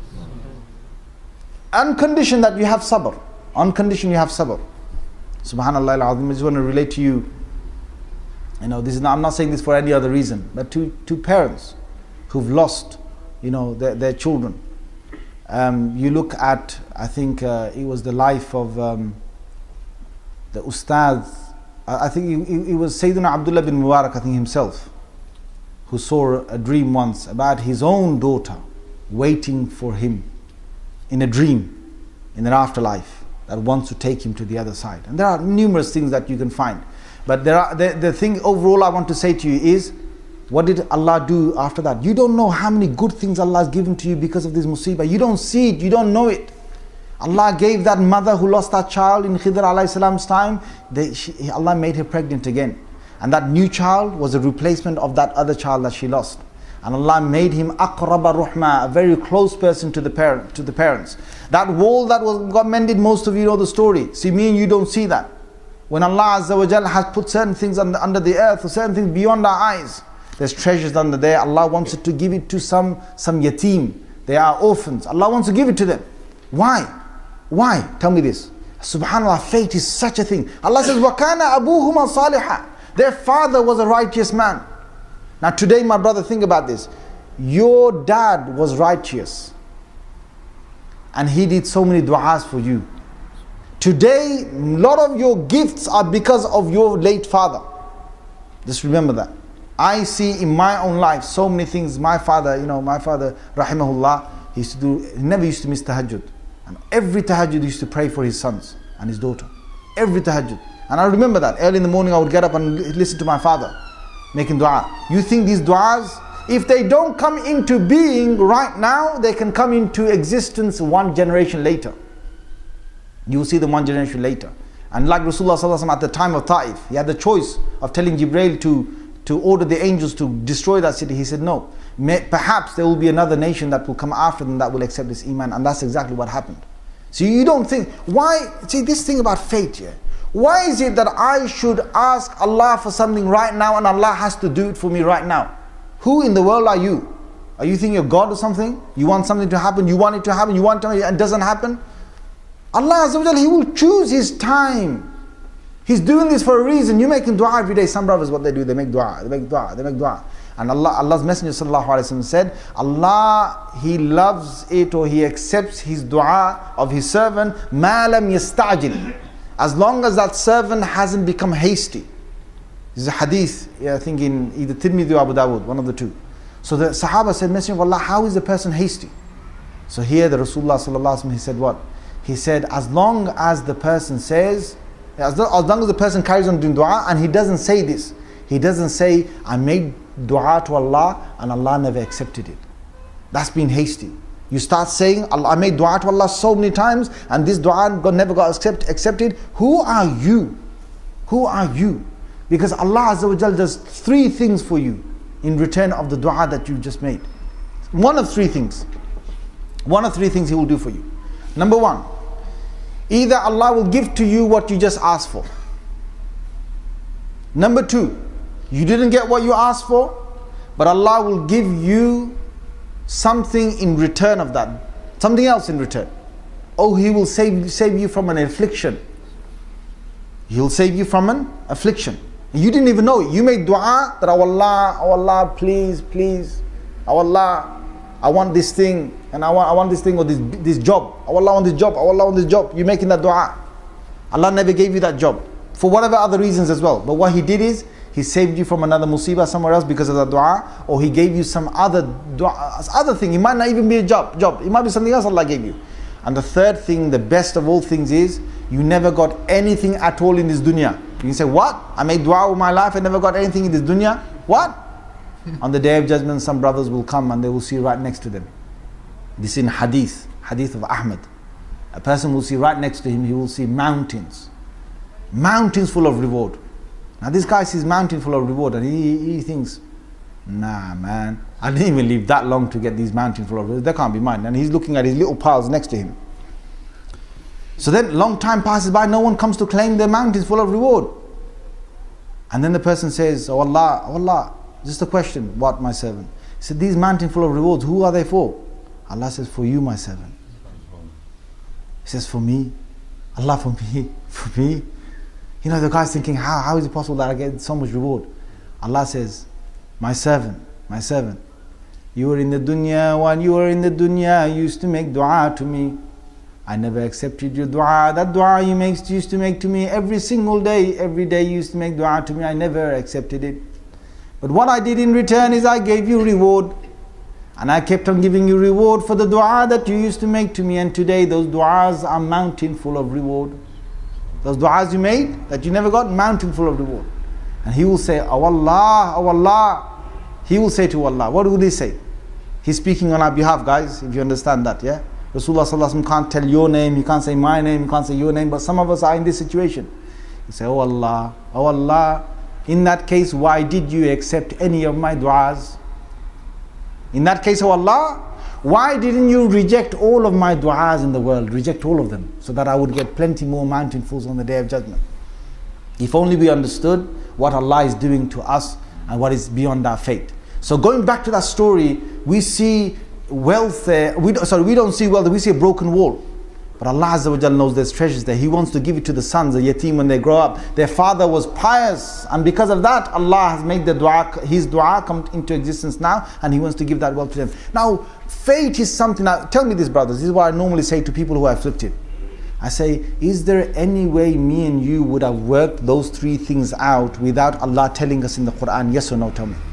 On condition that you have sabr. On condition you have sabr. Subhanallah al-Azim. I just want to relate to you. You know, this is not, I'm not saying this for any other reason, but to, to parents who've lost, you know, their, their children. Um, you look at, I think uh, it was the life of um, the Ustad, I think it, it was Sayyidina Abdullah bin Mubarak, I think himself, who saw a dream once about his own daughter waiting for him in a dream, in an afterlife, that wants to take him to the other side. And there are numerous things that you can find. But there are, the, the thing overall I want to say to you is, what did Allah do after that? You don't know how many good things Allah has given to you because of this musibah. You don't see it, you don't know it. Allah gave that mother who lost that child in Khidr alayhi salam's time, they, she, Allah made her pregnant again. And that new child was a replacement of that other child that she lost. And Allah made him aqraba ruhma, a very close person to the parent, to the parents. That wall that was got mended, most of you know the story. See, me and you don't see that. When Allah Azza wa Jal has put certain things under, under the earth, or certain things beyond our eyes, there's treasures under there. Allah wants it to give it to some, some yatim. They are orphans. Allah wants to give it to them. Why? Why? Tell me this. Subhanallah, fate is such a thing. Allah says, وَكَانَ أَبُوهُمَا صَالِحًا. Their father was a righteous man. Now today, my brother, think about this. Your dad was righteous. And he did so many du'as for you. Today, a lot of your gifts are because of your late father. Just remember that. I see in my own life so many things. My father, you know, my father, rahimahullah, he used to do, he never used to miss tahajjud. And every tahajjud he used to pray for his sons and his daughter. Every tahajjud. And I remember that. Early in the morning I would get up and listen to my father making dua. You think these duas, if they don't come into being right now, they can come into existence one generation later. You will see them one generation later. And like Rasulullah sallallahu alaihi wasallam at the time of Ta'if, he had the choice of telling Jibreel to to order the angels to destroy that city. He said no, May, perhaps there will be another nation that will come after them that will accept this iman. And that's exactly what happened. So you don't think, why, see this thing about fate here, why is it that I should ask Allah for something right now and Allah has to do it for me right now? Who in the world are you? Are you thinking you're God or something? You want something to happen, you want it to happen, you want it and it doesn't happen? Allah Azza wa Jalla, He will choose His time. He's doing this for a reason. You're making dua every day. Some brothers, what they do, they make dua, they make dua, they make dua. And Allah, Allah's Messenger sallallahu alaihi wasallam said, Allah, He loves it or He accepts His dua of His servant, ma lam yasta'jil. as long as that servant hasn't become hasty. This is a hadith, yeah, I think in either Tirmidhi or Abu Dawud, one of the two. So the Sahaba said, Messenger of Allah, how is the person hasty? So here the Rasulullah sallallahu alaihi wasallam, he said what? He said, as long as the person says, as long, as long as the person carries on doing dua and he doesn't say this, he doesn't say, I made dua to Allah and Allah never accepted it. That's being hasty. You start saying, I made dua to Allah so many times and this dua got, never got accept, accepted. Who are you? Who are you? Because Allah Azza wa Jal does three things for you in return of the dua that you just made. One of three things. One of three things He will do for you. Number one, either Allah will give to you what you just asked for. Number two, you didn't get what you asked for, but Allah will give you something in return of that. Something else in return. Oh, He will save, save you from an affliction. He'll save you from an affliction. You didn't even know it. You made dua that, oh Allah, oh Allah, please, please. Oh Allah, I want this thing, and I want I want this thing or this this job. Oh Allah, I want this job. Oh Allah, I want this job. You're making that dua. Allah never gave you that job. For whatever other reasons as well. But what He did is, He saved you from another musibah somewhere else because of that dua, or He gave you some other dua, other thing. It might not even be a job. Job. It might be something else Allah gave you. And the third thing, the best of all things is, you never got anything at all in this dunya. You can say, what? I made dua all my life, I never got anything in this dunya. What? On the Day of Judgment, some brothers will come and they will see right next to them. This is in hadith, hadith of Ahmad. A person will see right next to him, he will see mountains. Mountains full of reward. Now this guy sees mountain full of reward and he, he thinks, nah man, I didn't even live that long to get these mountains full of reward. That can't be mine. And he's looking at his little piles next to him. So then long time passes by, no one comes to claim their mountains full of reward. And then the person says, oh Allah, oh Allah, just a question, what my servant? He said, these mountains full of rewards, who are they for? Allah says, for you my servant. He says, for me? Allah, for me? For me? You know, the guy's thinking, how, how is it possible that I get so much reward? Allah says, my servant, my servant, you were in the dunya, while you were in the dunya, you used to make dua to me. I never accepted your dua. That dua you make, used to make to me every single day. Every day you used to make dua to me. I never accepted it. But what I did in return is I gave you reward. And I kept on giving you reward for the dua that you used to make to me. And today those duas are mountain full of reward. Those duas you made that you never got, mountain full of reward. And he will say, oh Allah, oh Allah. He will say to Allah, what will he say? He's speaking on our behalf, guys, if you understand that, yeah? Rasulullah sallallahu alaihi wasallam can't tell your name, he can't say my name, he can't say your name, but some of us are in this situation. You say, oh Allah, oh Allah, in that case, why did you accept any of my du'as? In that case, oh Allah, why didn't you reject all of my du'as in the world, reject all of them, so that I would get plenty more mountainfuls on the Day of Judgment? If only we understood what Allah is doing to us and what is beyond our fate. So going back to that story, we see wealth there, we don't, sorry, we don't see wealth, we see a broken wall. But Allah Azza wa Jalla knows there's treasures there. He wants to give it to the sons, the yatim, when they grow up. Their father was pious, and because of that, Allah has made the dua, his dua come into existence now, and He wants to give that wealth to them. Now, fate is something, now, tell me this, brothers, this is what I normally say to people who are afflicted. I say, is there any way me and you would have worked those three things out without Allah telling us in the Quran? Yes or no? Tell me.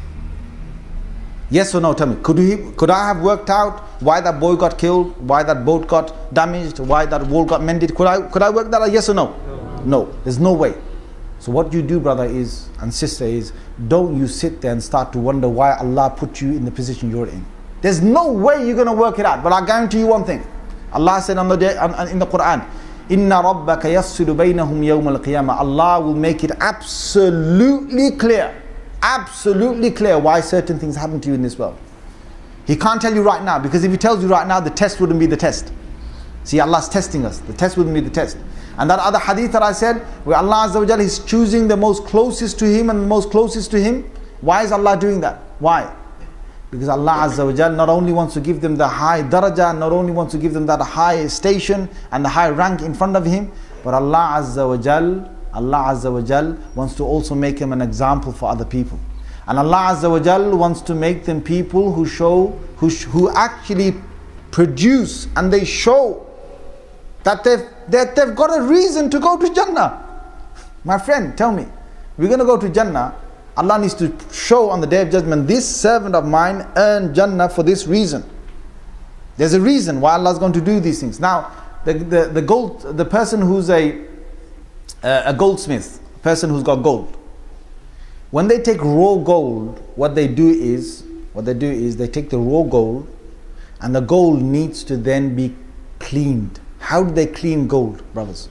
Yes or no? Tell me. Could we, could I have worked out why that boy got killed, why that boat got damaged, why that wall got mended? Could I, could I work that out? Yes or no? No. No. There's no way. So what you do, brother, is, and sister, is don't you sit there and start to wonder why Allah put you in the position you're in. There's no way you're going to work it out. But I guarantee you one thing. Allah said on the day, on, in the Quran, Inna rabbaka yafsilu baynahum yawm al-qiyamah. Allah will make it absolutely clear. Absolutely clear why certain things happen to you in this world. He can't tell you right now, because if He tells you right now, the test wouldn't be the test. See, Allah's testing us. The test wouldn't be the test. And that other hadith that I said, where Allah Azza wa Jalla is choosing the most closest to Him and the most closest to Him. Why is Allah doing that? Why? Because Allah Azza wa Jalla not only wants to give them the high daraja, not only wants to give them that high station and the high rank in front of Him, but Allah Azza wa Jalla Allah Azza wa Jal wants to also make him an example for other people. And Allah Azza wa Jal wants to make them people who show, who, sh who actually produce and they show That they've, that they've got a reason to go to Jannah. My friend, tell me, we're going to go to Jannah. Allah needs to show on the Day of Judgment, this servant of mine earned Jannah for this reason. There's a reason why Allah is going to do these things. Now, the, the, the gold, the person who's a, uh, a goldsmith, a person who's got gold, when they take raw gold, what they do is, what they do is they take the raw gold, and the gold needs to then be cleaned. How do they clean gold, brothers?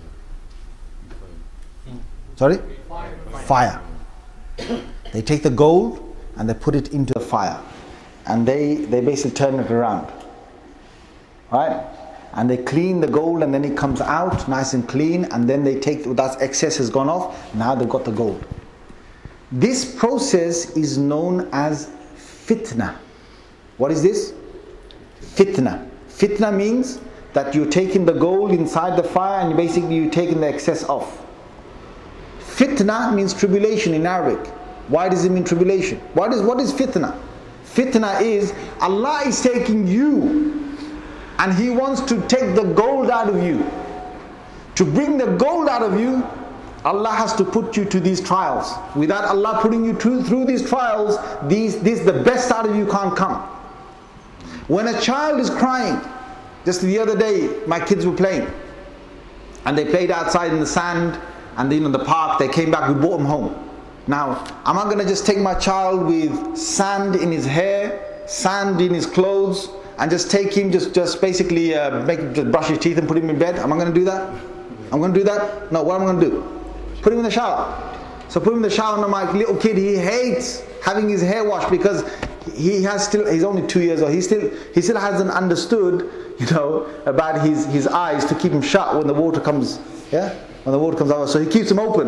Sorry? Fire. Fire. They take the gold and they put it into the fire, and they, they basically turn it around. Right? And they clean the gold, and then it comes out nice and clean, and then they take, that excess has gone off, now they've got the gold. This process is known as fitna. What is this? Fitna. Fitna means that you're taking the gold inside the fire, and basically you're taking the excess off. Fitna means tribulation in Arabic. Why does it mean tribulation? What is, what is fitna? Fitna is Allah is taking you, and He wants to take the gold out of you. To bring the gold out of you, Allah has to put you to these trials. Without Allah putting you through, through these trials, these, this, the best out of you can't come. When a child is crying, just the other day, my kids were playing, and they played outside in the sand, and then in the park, they came back, we brought them home. Now, am I going to just take my child with sand in his hair, sand in his clothes, and just take him, just, just basically uh, make, just brush his teeth and put him in bed? Am I going to do that? I'm going to do that? No, what am I going to do? Put him in the shower. So put him in the shower, and my little kid, he hates having his hair washed because he has still, he's only two years old, he still, he still hasn't understood, you know, about his, his eyes to keep him shut when the water comes, yeah? When the water comes out, so he keeps them open.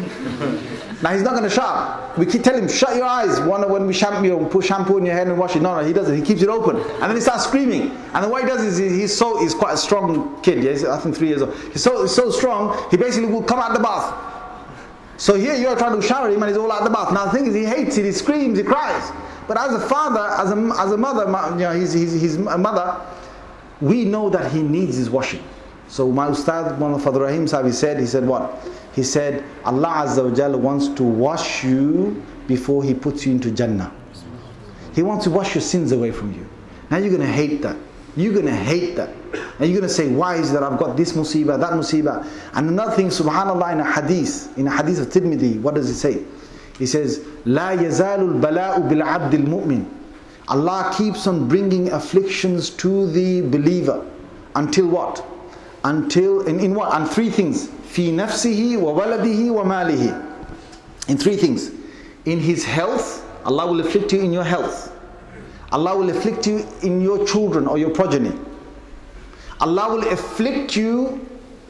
Now he's not going to shut. We keep telling him, shut your eyes. One, when we shampoo, you know, put shampoo in your head and wash it. No, no, he doesn't. He keeps it open. And then he starts screaming. And then what he does is, he, he's so, he's quite a strong kid. Yeah, he's, I think three years old. He's so, he's so strong, he basically will come out the bath. So here you're trying to shower him and he's all out the bath. Now the thing is, he hates it, he screams, he cries. But as a father, as a, as a mother, you know, he's, he's, he's a mother, we know that he needs his washing. So my Ustad, one of Father Rahim Sahib, he said, he said what? He said, Allah Azza wa Jalla wants to wash you before He puts you into Jannah. He wants to wash your sins away from you. Now you're going to hate that. You're going to hate that. And you're going to say, why is that I've got this musibah, that musibah? And another thing, subhanAllah, in a hadith, in a hadith of Tirmidhi, what does it say? He says, لا يزال البلاء بالعبد المؤمن. Allah keeps on bringing afflictions to the believer. Until what? Until, in, in what? And three things. في نفسه وولده وماله. In three things. In his health, Allah will afflict you in your health. Allah will afflict you in your children or your progeny. Allah will afflict you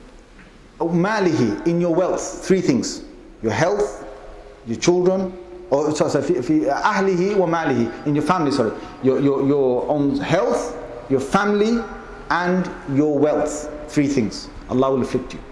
malihi, in your wealth. Three things. Your health, your children, or sorry, fi ahlihi wa malihi, in your family, sorry. Your, your, your own health, your family, and your wealth. Three things. Allah will afflict you.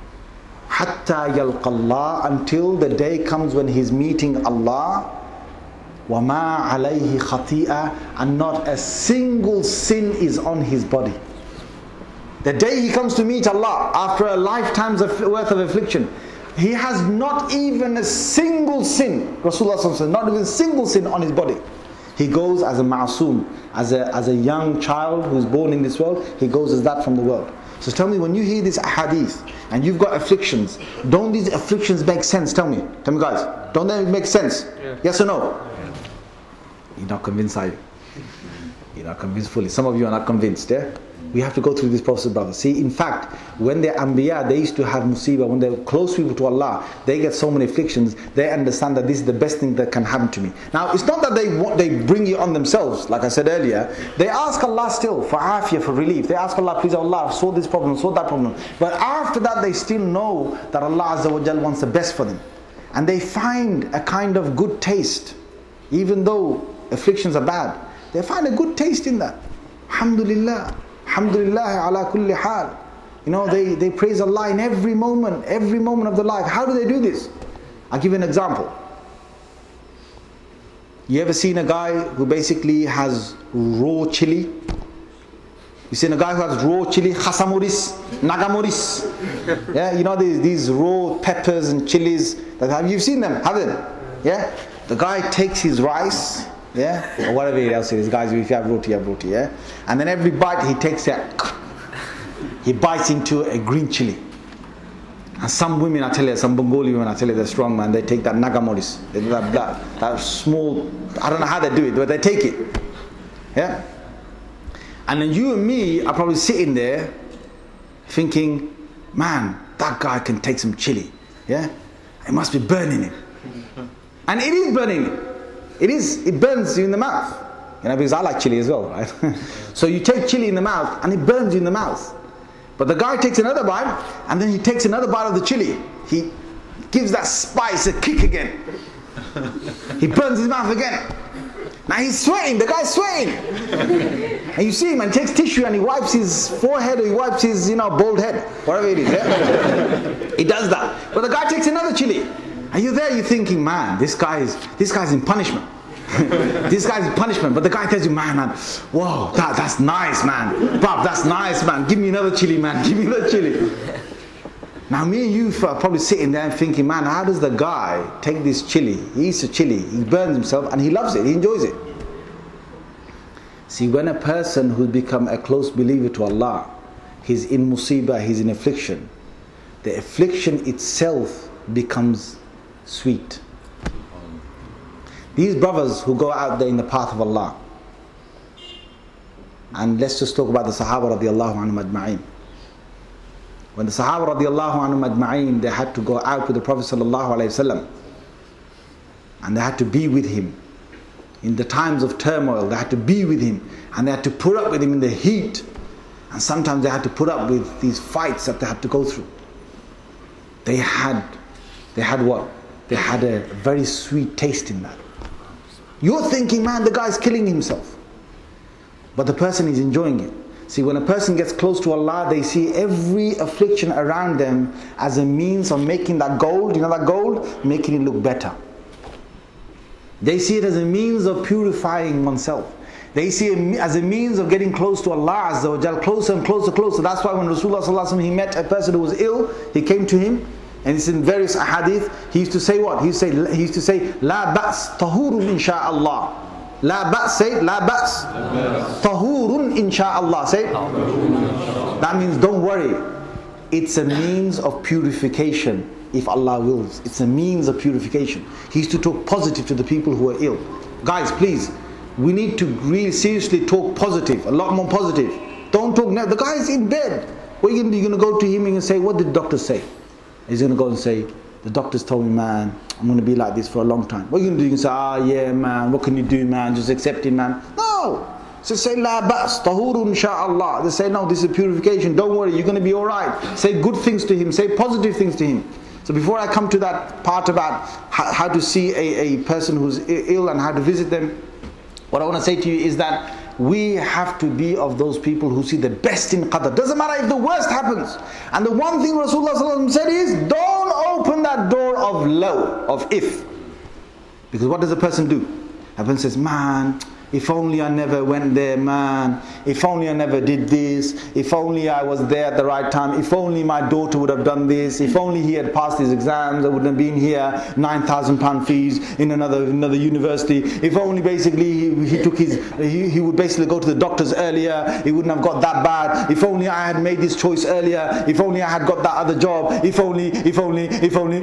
Hatta yalqa Allah, until the day comes when he's meeting Allah. وَمَا عَلَيْهِ خَطِيئَةٌ, and not a single sin is on his body. The day he comes to meet Allah after a lifetime's worth of affliction, he has not even a single sin, Rasulullah said, not even a single sin on his body. He goes as a ma'soom, as a, as a young child who's born in this world, he goes as that from the world. So tell me, when you hear this hadith and you've got afflictions, don't these afflictions make sense? Tell me, tell me guys, don't they make sense? Yeah. Yes or no? Yeah. You're not convinced, are you? You're not convinced fully. Some of you are not convinced, yeah? We have to go through this process, brother. See, in fact, when they're Anbiya, they used to have musibah. When they're close people to Allah, they get so many afflictions, they understand that this is the best thing that can happen to me. Now, it's not that they want, they bring it on themselves, like I said earlier. They ask Allah still for afiyah, for relief. They ask Allah, please Allah, solve this problem, solve that problem. But after that, they still know that Allah Azza wa Jal wants the best for them. And they find a kind of good taste. Even though afflictions are bad, they find a good taste in that. Alhamdulillah. Alhamdulillah ala kulli hal. You know, they, they praise Allah in every moment, every moment of their life. How do they do this? I'll give you an example. You ever seen a guy who basically has raw chili? You seen a guy who has raw chili, Hasamoris, Nagamoris. Yeah, you know these, these raw peppers and chilies that have, you've seen them, haven't you? Yeah? The guy takes his rice, yeah, or whatever else it is, guys, if you have roti, you have roti, yeah? And then every bite he takes it, he bites into a green chili. And some women, I tell you, some Bengali women, I tell you, they're strong, man. They take that nagamoris, they do that, that, that small, I don't know how they do it, but they take it. Yeah? And then you and me are probably sitting there thinking, man, that guy can take some chili. Yeah? It must be burning him. And it is burning him. It is, it burns you in the mouth. You know, because I like chili as well, right? So you take chili in the mouth and it burns you in the mouth. But the guy takes another bite, and then he takes another bite of the chili. He gives that spice a kick again. He burns his mouth again. Now he's sweating, the guy's sweating. And you see him, and he takes tissue and he wipes his forehead, or he wipes his, you know, bald head, whatever it is. Yeah? He does that. But the guy takes another chili. And you're there, you're thinking, man, this guy is, this guy's in punishment. This guy's in punishment. But the guy tells you, man, man, whoa, that, that's nice, man. Bruv, that's nice, man. Give me another chili, man. Give me another chili. Now me and you are probably sitting there and thinking, man, how does the guy take this chili? He eats a chili, he burns himself, and he loves it, he enjoys it. See, when a person who's become a close believer to Allah, he's in musibah, he's in affliction, the affliction itself becomes sweet. These brothers who go out there in the path of Allah, and let's just talk about the Sahaba radiallahu anhum ajma'in. When the Sahaba radiallahu anhum ajma'in, they had to go out with the Prophet sallallahu alayhi wasallam, and they had to be with him in the times of turmoil. They had to be with him, and they had to put up with him in the heat, and sometimes they had to put up with these fights that they had to go through. They had, they had what? They had a very sweet taste in that. You're thinking, man, the guy's killing himself. But the person is enjoying it. See, when a person gets close to Allah, they see every affliction around them as a means of making that gold, you know that gold? Making it look better. They see it as a means of purifying oneself. They see it as a means of getting close to Allah Azza wa Jal, closer and closer, closer. That's why when Rasulullah sallallahu alaihi wasallam, he met a person who was ill, he came to him, and it's in various ahadith, he used to say what? He used to say, he used to say, La ba's tahurun insha'Allah. La ba's, say, La ba's tahurun insha'Allah. Say, that means don't worry. It's a means of purification if Allah wills. It's a means of purification. He used to talk positive to the people who are ill. Guys, please, we need to really seriously talk positive, a lot more positive. Don't talk negative. The guy is in bed. What are you going to do? You're going to go to him and say, what did the doctor say? He's going to go and say, the doctors told me, man, I'm going to be like this for a long time. What are you going to do? You can say, ah, yeah, man, what can you do, man? Just accept it, man. No. So say, la ba's, tahurun insha'Allah. They say, no, this is purification. Don't worry, you're going to be alright. Say good things to him. Say positive things to him. So before I come to that part about how, how to see a, a person who's ill and how to visit them, what I want to say to you is that we have to be of those people who see the best in qadr. Doesn't matter if the worst happens. And the one thing Rasulullah sallallahu alaihi wasallam said is, don't open that door of low, of if. Because what does a person do? A person says, man, if only I never went there, man. If only I never did this. If only I was there at the right time. If only my daughter would have done this. If only he had passed his exams, I wouldn't have been here. nine thousand pound fees in another another university. If only basically he, he took his, he, he would basically go to the doctors earlier. He wouldn't have got that bad. If only I had made this choice earlier. If only I had got that other job. If only, if only, if only.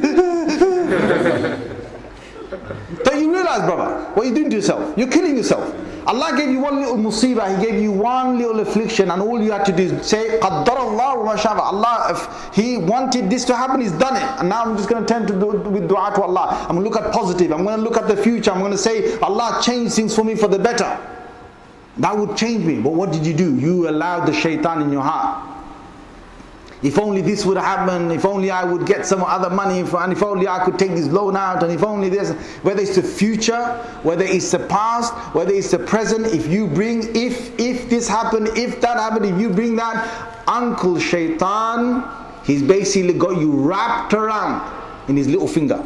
Don't you realize, brother, what you're doing to yourself? You're killing yourself. Allah gave you one little musibah, He gave you one little affliction, and all you had to do is say, قَدَّرَ اللَّهُ مَا شَاءَ. Allah, if He wanted this to happen, He's done it. And now I'm just going to turn to do, with dua to Allah. I'm going to look at positive. I'm going to look at the future. I'm going to say, Allah, change things for me for the better. That would change me. But what did you do? You allowed the shaitan in your heart. If only this would happen, if only I would get some other money, and if only I could take this loan out, and if only this, whether it's the future, whether it's the past, whether it's the present, if you bring, if, if this happened, if that happened, if you bring that, Uncle Shaitan, he's basically got you wrapped around in his little finger.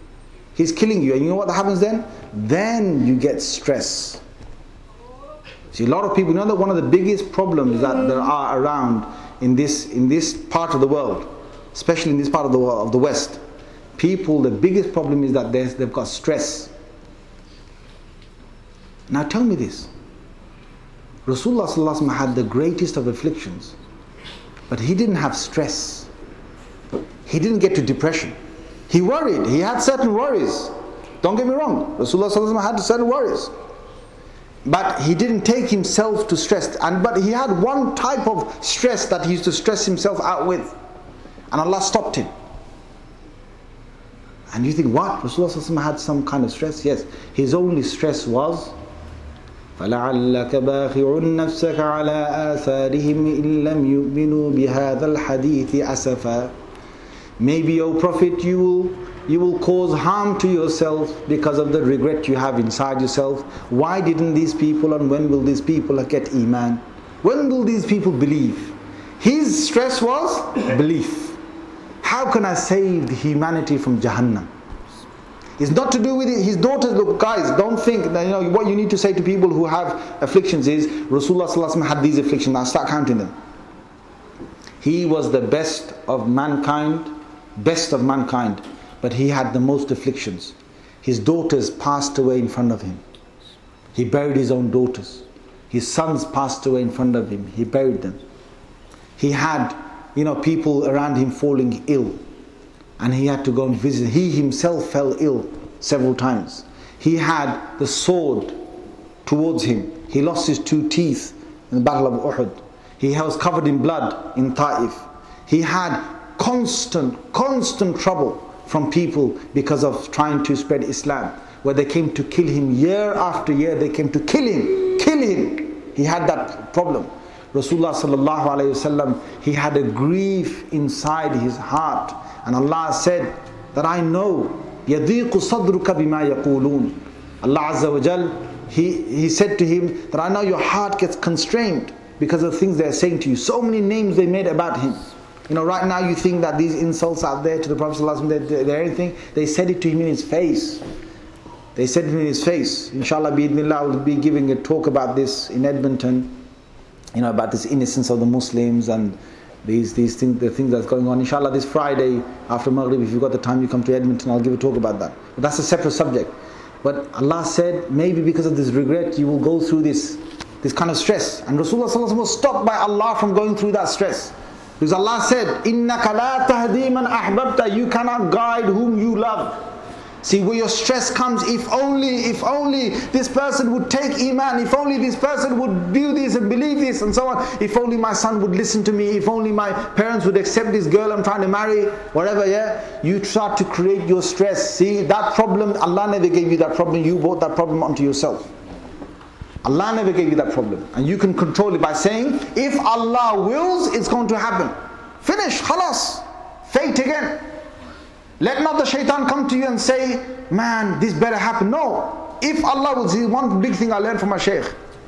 He's killing you, and you know what happens then? Then you get stress. See, a lot of people, you know that one of the biggest problems that there are around in this in this part of the world, especially in this part of the world, of the West, people, the biggest problem is that they've got stress. Now tell me this. Rasulullah sallallahu alaihi wasallam had the greatest of afflictions, but he didn't have stress. He didn't get to depression. He worried. He had certain worries. Don't get me wrong. Rasulullah sallallahu alaihi wasallam had certain worries. But he didn't take himself to stress. And but he had one type of stress that he used to stress himself out with. And Allah stopped him. And you think, what? Rasulullah sallallahu alaihi wasallam had some kind of stress? Yes. His only stress was فَلَعَلَّكَ بَاخِعٌ نَفْسَكَ عَلَىٰ آثَارِهِمْ إِن لَمْ يُؤْمِنُوا بِهَذَا الْحَدِيثِ أَسَفًا. Maybe, O Prophet, you will you will cause harm to yourself because of the regret you have inside yourself. Why didn't these people, and when will these people get Iman? When will these people believe? His stress was belief. How can I save humanity from Jahannam? It's not to do with it. His daughters, look guys, don't think that, you know, what you need to say to people who have afflictions is, Rasulullah sallallahu alaihi wasallam had these afflictions, now start counting them. He was the best of mankind, best of mankind, but he had the most afflictions. His daughters passed away in front of him. He buried his own daughters. His sons passed away in front of him. He buried them. He had, you know, people around him falling ill, and he had to go and visit. He himself fell ill several times. He had the sword towards him. He lost his two teeth in the battle of Uhud. He was covered in blood in Taif. He had constant, constant trouble from people because of trying to spread Islam, where they came to kill him year after year. They came to kill him, kill him. He had that problem. Rasulullah sallallahu alayhi wasallam, he had a grief inside his heart, and Allah said that I know يَضِيقُ صَدْرُكَ بِمَا يَقُولُونَ. Allah Azza wa Jal, he, he said to him that I know your heart gets constrained because of the things they're saying to you. So many names they made about him. You know, right now you think that these insults out there to the Prophet sallallahu alaihi wasallam, they're, they're anything. They said it to him in his face. They said it in his face. Inshallah, bi'idhnillah, I will be giving a talk about this in Edmonton. You know, about this innocence of the Muslims and these these things, the things that's going on. Inshallah, this Friday after Maghrib, if you've got the time, you come to Edmonton, I'll give a talk about that. But that's a separate subject. But Allah said, maybe because of this regret, you will go through this this kind of stress. And Rasulullah sallallahu alaihi wasallam was stopped by Allah from going through that stress. Because Allah said, إِنَّكَ لَا تَهْدِي مَنْ أَحْبَبْتَ. You cannot guide whom you love. See, where your stress comes, if only, if only this person would take Iman, if only this person would do this and believe this and so on, if only my son would listen to me, if only my parents would accept this girl I'm trying to marry, whatever, yeah, you start to create your stress. See, that problem, Allah never gave you that problem, you brought that problem onto yourself. Allah never gave you that problem. And you can control it by saying, if Allah wills, it's going to happen. Finish, khalas, fate again. Let not the shaitan come to you and say, man, this better happen. No. If Allah will see, one big thing I learned from my shaykh.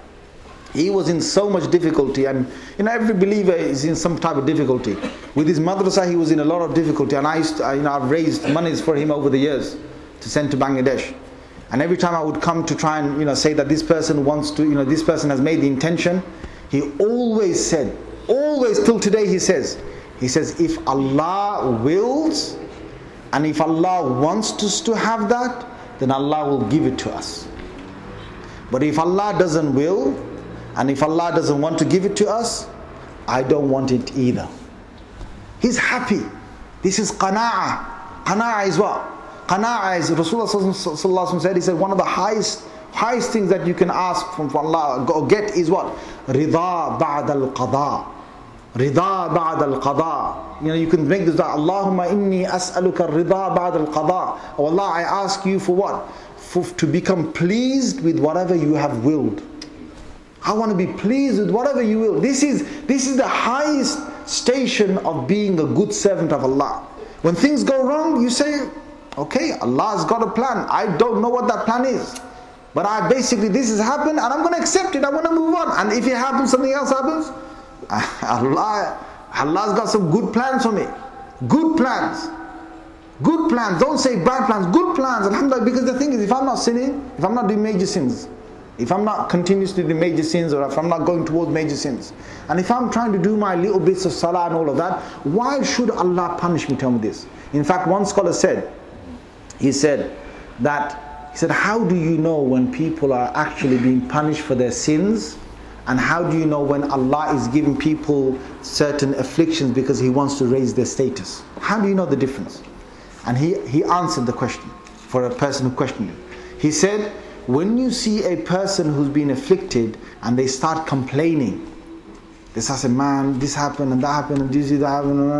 He was in so much difficulty, and you know, every believer is in some type of difficulty. With his madrasa, he was in a lot of difficulty, and I used to, you know, I've raised monies for him over the years to send to Bangladesh. And every time I would come to try and, you know, say that this person wants to, you know, this person has made the intention, he always said, always till today he says, he says, if Allah wills, and if Allah wants us to have that, then Allah will give it to us. But if Allah doesn't will, and if Allah doesn't want to give it to us, I don't want it either. He's happy. This is qana'ah. Qana'ah is what? Qana'ah is, Rasulullah sallallahu alaihi wasallam said, he said, one of the highest highest things that you can ask from Allah or get is what? Rida ba'd al-qada. Rida ba'd al-qada. You know, you can make this dua, Allahumma inni as'aluka rida ba'd al-qada. Oh Allah, I ask you for what? For, to become pleased with whatever you have willed. I want to be pleased with whatever you will. This is, this is the highest station of being a good servant of Allah. When things go wrong, you say, okay, Allah's got a plan. I don't know what that plan is. But I basically, this has happened and I'm going to accept it. I'm going to move on. And if it happens, something else happens, Allah, Allah's got some good plans for me. Good plans. Good plans. Don't say bad plans. Good plans. Alhamdulillah. Because the thing is, if I'm not sinning, if I'm not doing major sins, if I'm not continuously doing major sins, or if I'm not going towards major sins, and if I'm trying to do my little bits of salah and all of that, why should Allah punish me? Tell me this. In fact, one scholar said, he said that, he said, how do you know when people are actually being punished for their sins? And how do you know when Allah is giving people certain afflictions because He wants to raise their status? How do you know the difference? And he, he answered the question for a person who questioned him. He said, when you see a person who's been afflicted and they start complaining, they start saying, man, this happened and that happened and this, that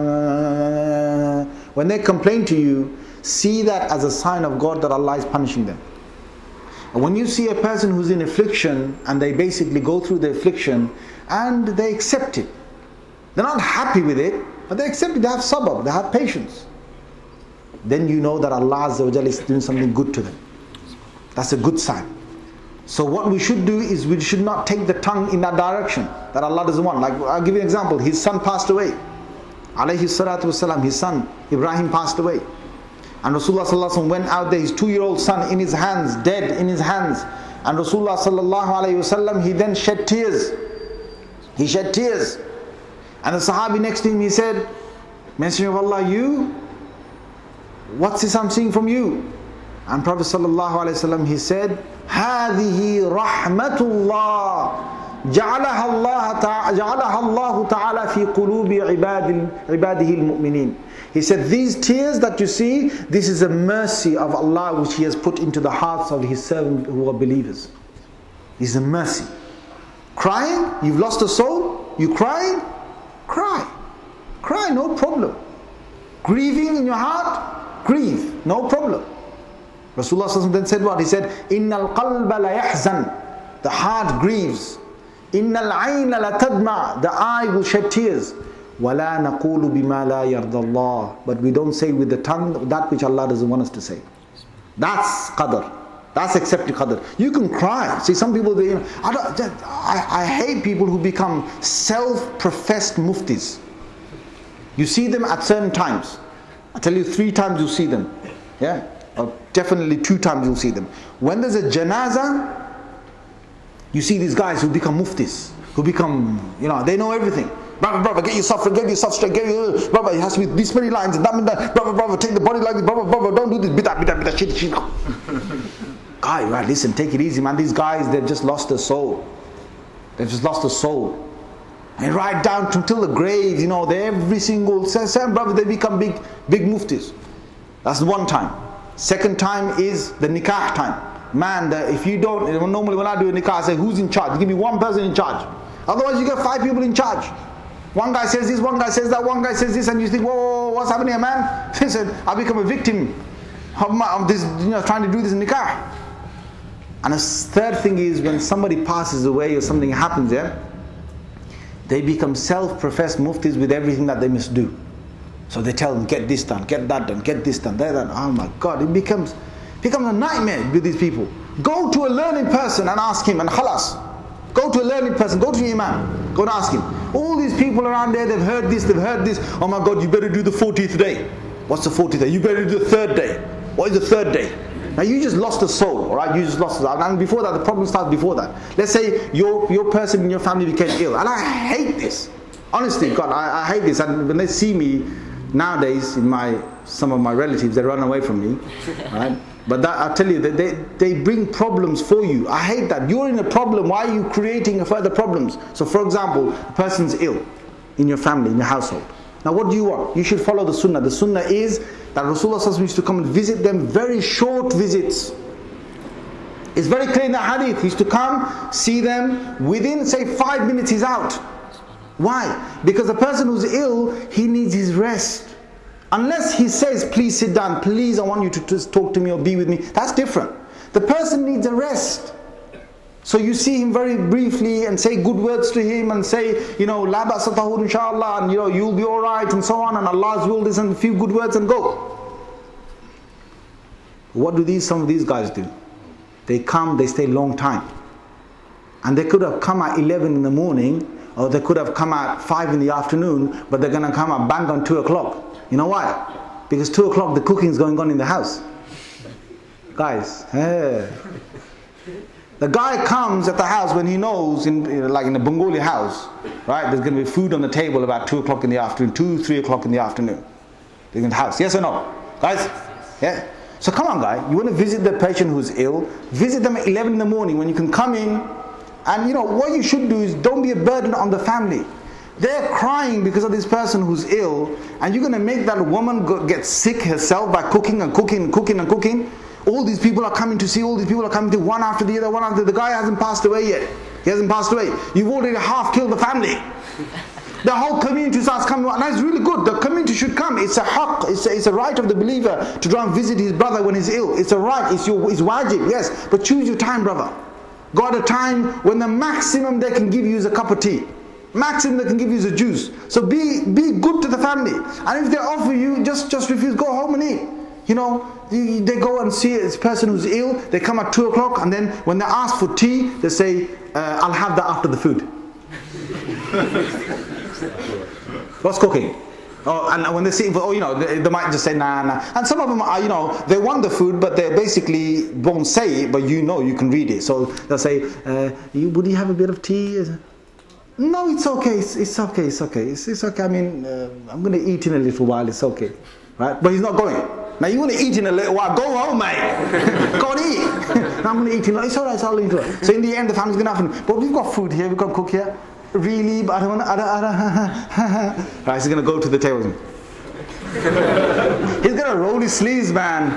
happened. When they complain to you, see that as a sign of God that Allah is punishing them. And when you see a person who's in affliction and they basically go through the affliction and they accept it, they're not happy with it, but they accept it, they have sabr, they have patience, then you know that Allah Azza wa Jalla is doing something good to them. That's a good sign. So what we should do is we should not take the tongue in that direction that Allah doesn't want. Like, I'll give you an example. His son passed away. Alayhi salatu wasalam, his son Ibrahim passed away. And Rasulullah sallallahu alaihi wasallam went out there, his two-year-old son in his hands, dead in his hands. And Rasulullah sallallahu alaihi wasallam, he then shed tears. He shed tears. And the Sahabi next to him, he said, Messenger of Allah, you? What's this I'm seeing from you? And Prophet sallallahu alaihi wasallam, he said, هذه رحمة الله جعلها الله تعالى جعلها الله تعالى في قلوب عباد عباده المؤمنين. He said, these tears that you see, this is a mercy of Allah which He has put into the hearts of His servants who are believers. This is a mercy. Crying, you've lost a soul, you crying, cry. Cry, no problem. Grieving in your heart, grieve, no problem. Rasulullah then said what? He said, Innal qalba la yahzan. The heart grieves. Innal ayna la tadma. The eye will shed tears. وَلَا نَقُولُ بِمَا لَا يَرْضَ اللَّهِ. But we don't say with the tongue that which Allah doesn't want us to say. That's qadr. That's accepted qadr. You can cry. See, some people, they, you know, I, don't, I, I hate people who become self-professed muftis. You see them at certain times. I tell you, three times you'll see them. Yeah? Or definitely two times you'll see them. When there's a janazah, you see these guys who become muftis, who become, you know, they know everything. Brother, brother, get yourself, get yourself straight, get your, brother, it has to be this many lines, and that, and that, brother, brother, take the body like this, brother, brother, don't do this, bida, bida, bida, shit, shit. Guy, right, listen, take it easy, man. These guys, they've just lost their soul. They've just lost their soul. And right down to, till the grave, you know, they every single, same brother, they become big, big muftis. That's the one time. Second time is the nikah time. Man, the, if you don't, normally when I do a nikah, I say, who's in charge? Give me one person in charge. Otherwise you get five people in charge. One guy says this, one guy says that, one guy says this, and you think, whoa, whoa, whoa, what's happening here, man? He said, I become a victim of, my, of this, you know, trying to do this nikah. And a third thing is, when somebody passes away or something happens there, they become self-professed muftis with everything that they must do. So they tell them, get this done, get that done, get this done, that done. Oh my God, it becomes, becomes a nightmare with these people. Go to a learning person and ask him, and khalas. Go to a learning person, go to your imam, go and ask him. All these people around there, they've heard this, they've heard this. Oh my God, you better do the fortieth day. What's the fortieth day? You better do the third day. What is the third day? Now you just lost a soul, alright? You just lost a soul. And before that, the problem starts before that. Let's say your, your person in your family became ill. And I hate this. Honestly, God, I, I hate this. And when they see me nowadays, in my some of my relatives, they run away from me. Right? But that, I tell you, that they, they bring problems for you. I hate that. You're in a problem. Why are you creating further problems? So for example, a person's ill in your family, in your household. Now what do you want? You should follow the sunnah. The sunnah is that Rasulullah used to come and visit them, very short visits. It's very clear in the hadith. He used to come, see them, within say five minutes he's out. Why? Because the person who's ill, he needs his rest. Unless he says, please sit down, please I want you to just talk to me or be with me, that's different. The person needs a rest. So you see him very briefly and say good words to him and say, you know, la ba'sa tahur inshallah, and you know, you'll be alright and so on, and Allah's will this, and a few good words and go. What do these some of these guys do? They come, they stay a long time. And they could have come at eleven in the morning, or they could have come at five in the afternoon, but they're going to come at bang on two o'clock. You know why? Because two o'clock the cooking is going on in the house. Guys, hey. The guy comes at the house when he knows, in like in a Bengali house, right, there's going to be food on the table about two o'clock in the afternoon, two, three o'clock in the afternoon. They're in the house, yes or no? Guys? Yeah? So come on, guy, you want to visit the patient who's ill, visit them at eleven in the morning when you can come in, and you know, what you should do is don't be a burden on the family. They're crying because of this person who's ill, and you're going to make that woman go, get sick herself by cooking and cooking and cooking and cooking. All these people are coming to see, all these people are coming to one after the other, one after the other. The guy hasn't passed away yet. He hasn't passed away. You've already half killed the family. The whole community starts coming. And that's really good. The community should come. It's a haqq. It's a, it's a right of the believer to try and visit his brother when he's ill. It's a right. It's your it's wajib, yes. But choose your time, brother. Got a time when the maximum they can give you is a cup of tea. Maximum they can give you is a juice. So be be good to the family. And if they offer you, just, just refuse. Go home and eat. You know, they go and see this person who's ill. They come at two o'clock, and then when they ask for tea, they say, uh, I'll have that after the food. What's cooking? Oh, and when they see, oh, you know, they, they might just say, nah, nah. And some of them are, you know, they want the food, but they basically won't say it, but you know, you can read it. So they'll say, uh, you, would you have a bit of tea? No, it's okay, it's, it's okay, it's okay. It's, it's okay, I mean, uh, I'm going to eat in a little while, it's okay. Right? But he's not going. Now you want to eat in a little while, go home, mate. Go and eat. Now I'm going to eat in, it's alright, I'll eat it. So in the end, the family's going to have food. But we've got food here, we've got cook here. Really, but I don't want to, I don't, I don't. Right, he's going to go to the table. He's going to roll his sleeves, man.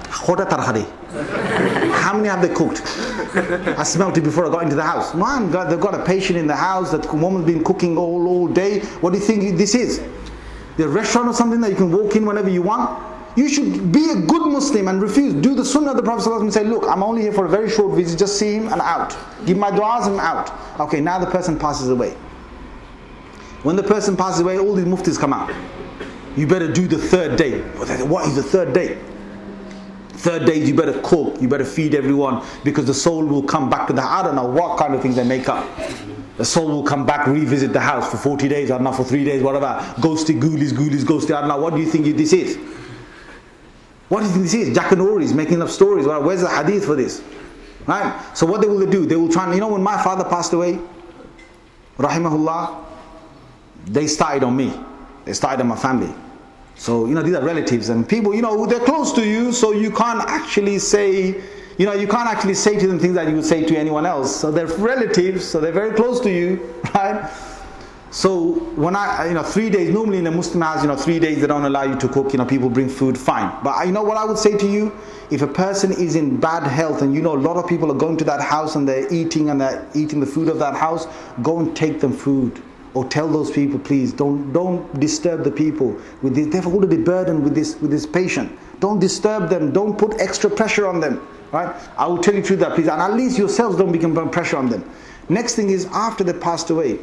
How many have they cooked? I smelled it before I got into the house. Man, they've got a patient in the house, that woman's been cooking all, all day. What do you think this is? The restaurant or something that you can walk in whenever you want? You should be a good Muslim and refuse. Do the sunnah of the Prophet ﷺ and say, look, I'm only here for a very short visit, just see him and out. Give my du'as and out. Okay, now the person passes away. When the person passes away, all these muftis come out. You better do the third day. What is the third day? Third day, you better cook, you better feed everyone, because the soul will come back to the house. I don't know what kind of things they make up. The soul will come back, revisit the house for forty days, I don't know, for three days, whatever. Ghosty, ghoulies, ghoulies, ghosty, I don't know. What do you think this is? What do you think this is? Jack and Ori's making up stories. Well, where's the hadith for this? Right? So what they will do? They will try and, you know, when my father passed away, rahimahullah, they started on me. They started on my family. So, you know, these are relatives and people, you know, they're close to you, so you can't actually say, you know, you can't actually say to them things that you would say to anyone else. So they're relatives, so they're very close to you, right? So when I, you know, three days, normally in a Muslim house, you know, three days they don't allow you to cook, you know, people bring food, fine. But you know what I would say to you? If a person is in bad health and you know a lot of people are going to that house and they're eating and they're eating the food of that house, go and take them food. Or tell those people, please, don't don't disturb the people with this. They've already burdened with this with this patient. Don't disturb them. Don't put extra pressure on them. Right? I will tell you the truth, that please, and at least yourselves don't become pressure on them. Next thing is, after they passed away,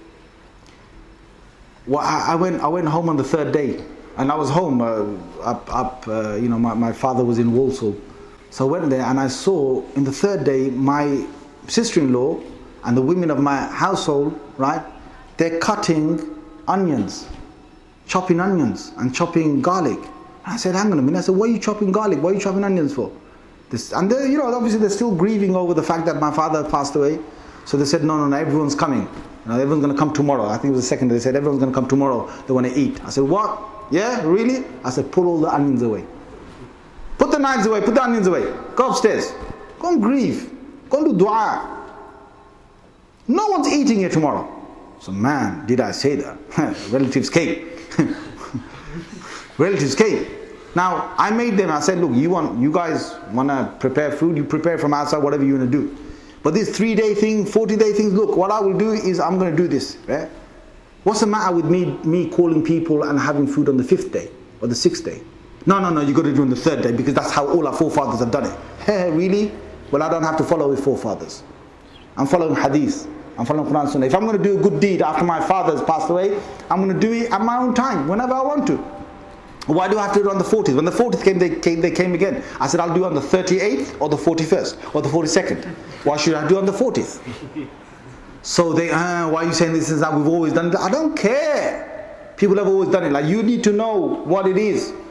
well, I, I went I went home on the third day, and I was home uh, up up. Uh, you know, my my father was in Walsall, so I went there and I saw in the third day my sister-in-law and the women of my household, right? They're cutting onions, chopping onions and chopping garlic. And I said, hang on a minute. I said, why are you chopping garlic? Why are you chopping onions for? This, and they, you know, obviously they're still grieving over the fact that my father passed away. So they said, no, no, no, everyone's coming. You know, everyone's going to come tomorrow. I think it was the second day. They said, everyone's going to come tomorrow. They want to eat. I said, what? Yeah, really? I said, pull all the onions away. Put the knives away. Put the onions away. Go upstairs. Go and grieve. Go and do dua. No one's eating here tomorrow. So man, did I say that? Relatives came. Relatives came. Now, I made them, I said, look, you want, you guys want to prepare food, you prepare from outside, whatever you want to do. But this three day thing, forty day thing, look, what I will do is I'm going to do this. Right? What's the matter with me, me calling people and having food on the fifth day or the sixth day? No, no, no, you got to do it on the third day because that's how all our forefathers have done it. Hey, really? Well, I don't have to follow with forefathers. I'm following hadith. I'm following Quran Sunnah. If I'm going to do a good deed after my father has passed away, I'm going to do it at my own time, whenever I want to. Why do I have to do it on the fortieth? When the fortieth came, they came, they came again. I said, I'll do it on the thirty-eighth or the forty-first or the forty-second. Why should I do it on the fortieth? So they, uh, why are you saying this is that we've always done it? I don't care. People have always done it. Like, you need to know what it is.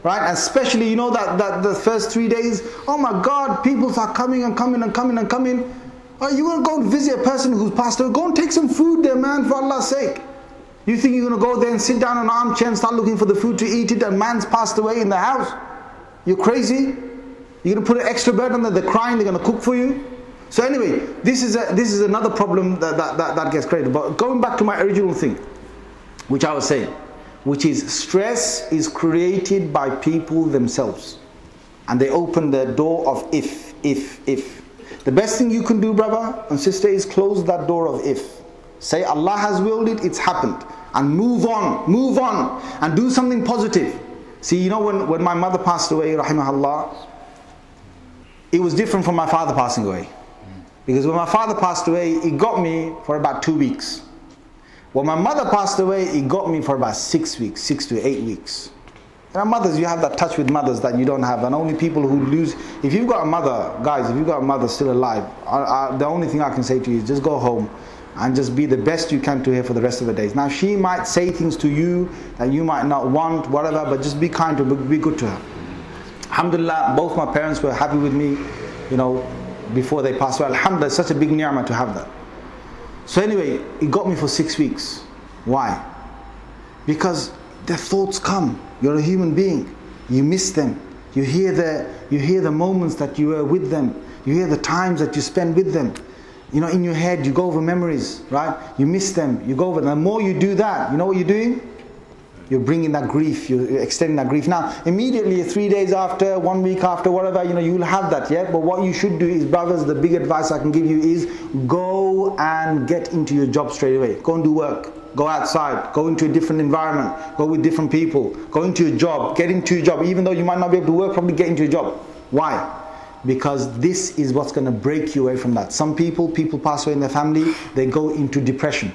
right? And especially, you know, that, that the first three days, oh my God, people start coming and coming and coming and coming. Oh, you want to go and visit a person who's passed away? Go and take some food there, man, for Allah's sake. You think you're going to go there and sit down on an armchair and start looking for the food to eat it, and man's passed away in the house? You're crazy? You're going to put an extra burden on them, they're crying, they're going to cook for you? So anyway, this is a, this is another problem that, that, that, that gets created. But going back to my original thing, which I was saying, which is stress is created by people themselves. And they open the door of if, if, if. The best thing you can do, brother and sister, is close that door of if. Say Allah has willed it, it's happened. And move on, move on. And do something positive. See, you know, when, when my mother passed away, rahimahullah, it was different from my father passing away. Because when my father passed away, it got me for about two weeks. When my mother passed away, it got me for about six weeks, six to eight weeks. There are mothers, you have that touch with mothers that you don't have. And only people who lose, if you've got a mother, guys, if you've got a mother still alive, I, I, the only thing I can say to you is just go home and just be the best you can to her for the rest of the days. Now she might say things to you that you might not want, whatever, but just be kind to her, be good to her. Alhamdulillah, both my parents were happy with me, you know, before they passed away. Alhamdulillah, it's such a big ni'mah to have that. So anyway, it got me for six weeks. Why? Because their thoughts come. You're a human being. You miss them. You hear the, you hear the moments that you were with them. You hear the times that you spend with them. You know, in your head, you go over memories, right? You miss them. You go over them. The more you do that, you know what you're doing? You're bringing that grief, you're extending that grief. Now, immediately, three days after, one week after, whatever, you know, you'll have that, yeah? But what you should do is, brothers, the big advice I can give you is, go and get into your job straight away. Go and do work. Go outside. Go into a different environment. Go with different people. Go into your job. Get into your job. Even though you might not be able to work, probably get into your job. Why? Because this is what's going to break you away from that. Some people, people pass away in their family, they go into depression.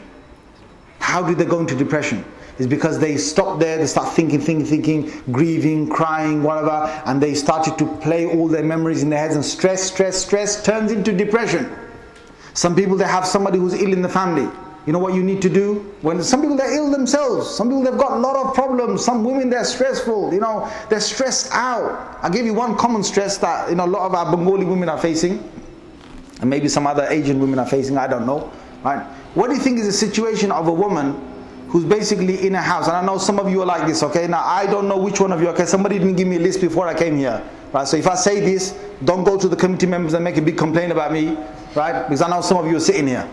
How do they go into depression? Is because they stop there, they start thinking, thinking, thinking, grieving, crying, whatever, and they started to play all their memories in their heads, and stress, stress, stress turns into depression. Some people, they have somebody who's ill in the family. You know what you need to do? When some people, they're ill themselves. Some people, they've got a lot of problems. Some women, they're stressful. You know, they're stressed out. I'll give you one common stress that, you know, a lot of our Bengali women are facing, and maybe some other Asian women are facing, I don't know. Right? What do you think is the situation of a woman who's basically in a house? And I know some of you are like this, okay? Now, I don't know which one of you, okay? Somebody didn't give me a list before I came here, right? So if I say this, don't go to the committee members and make a big complaint about me, right? Because I know some of you are sitting here.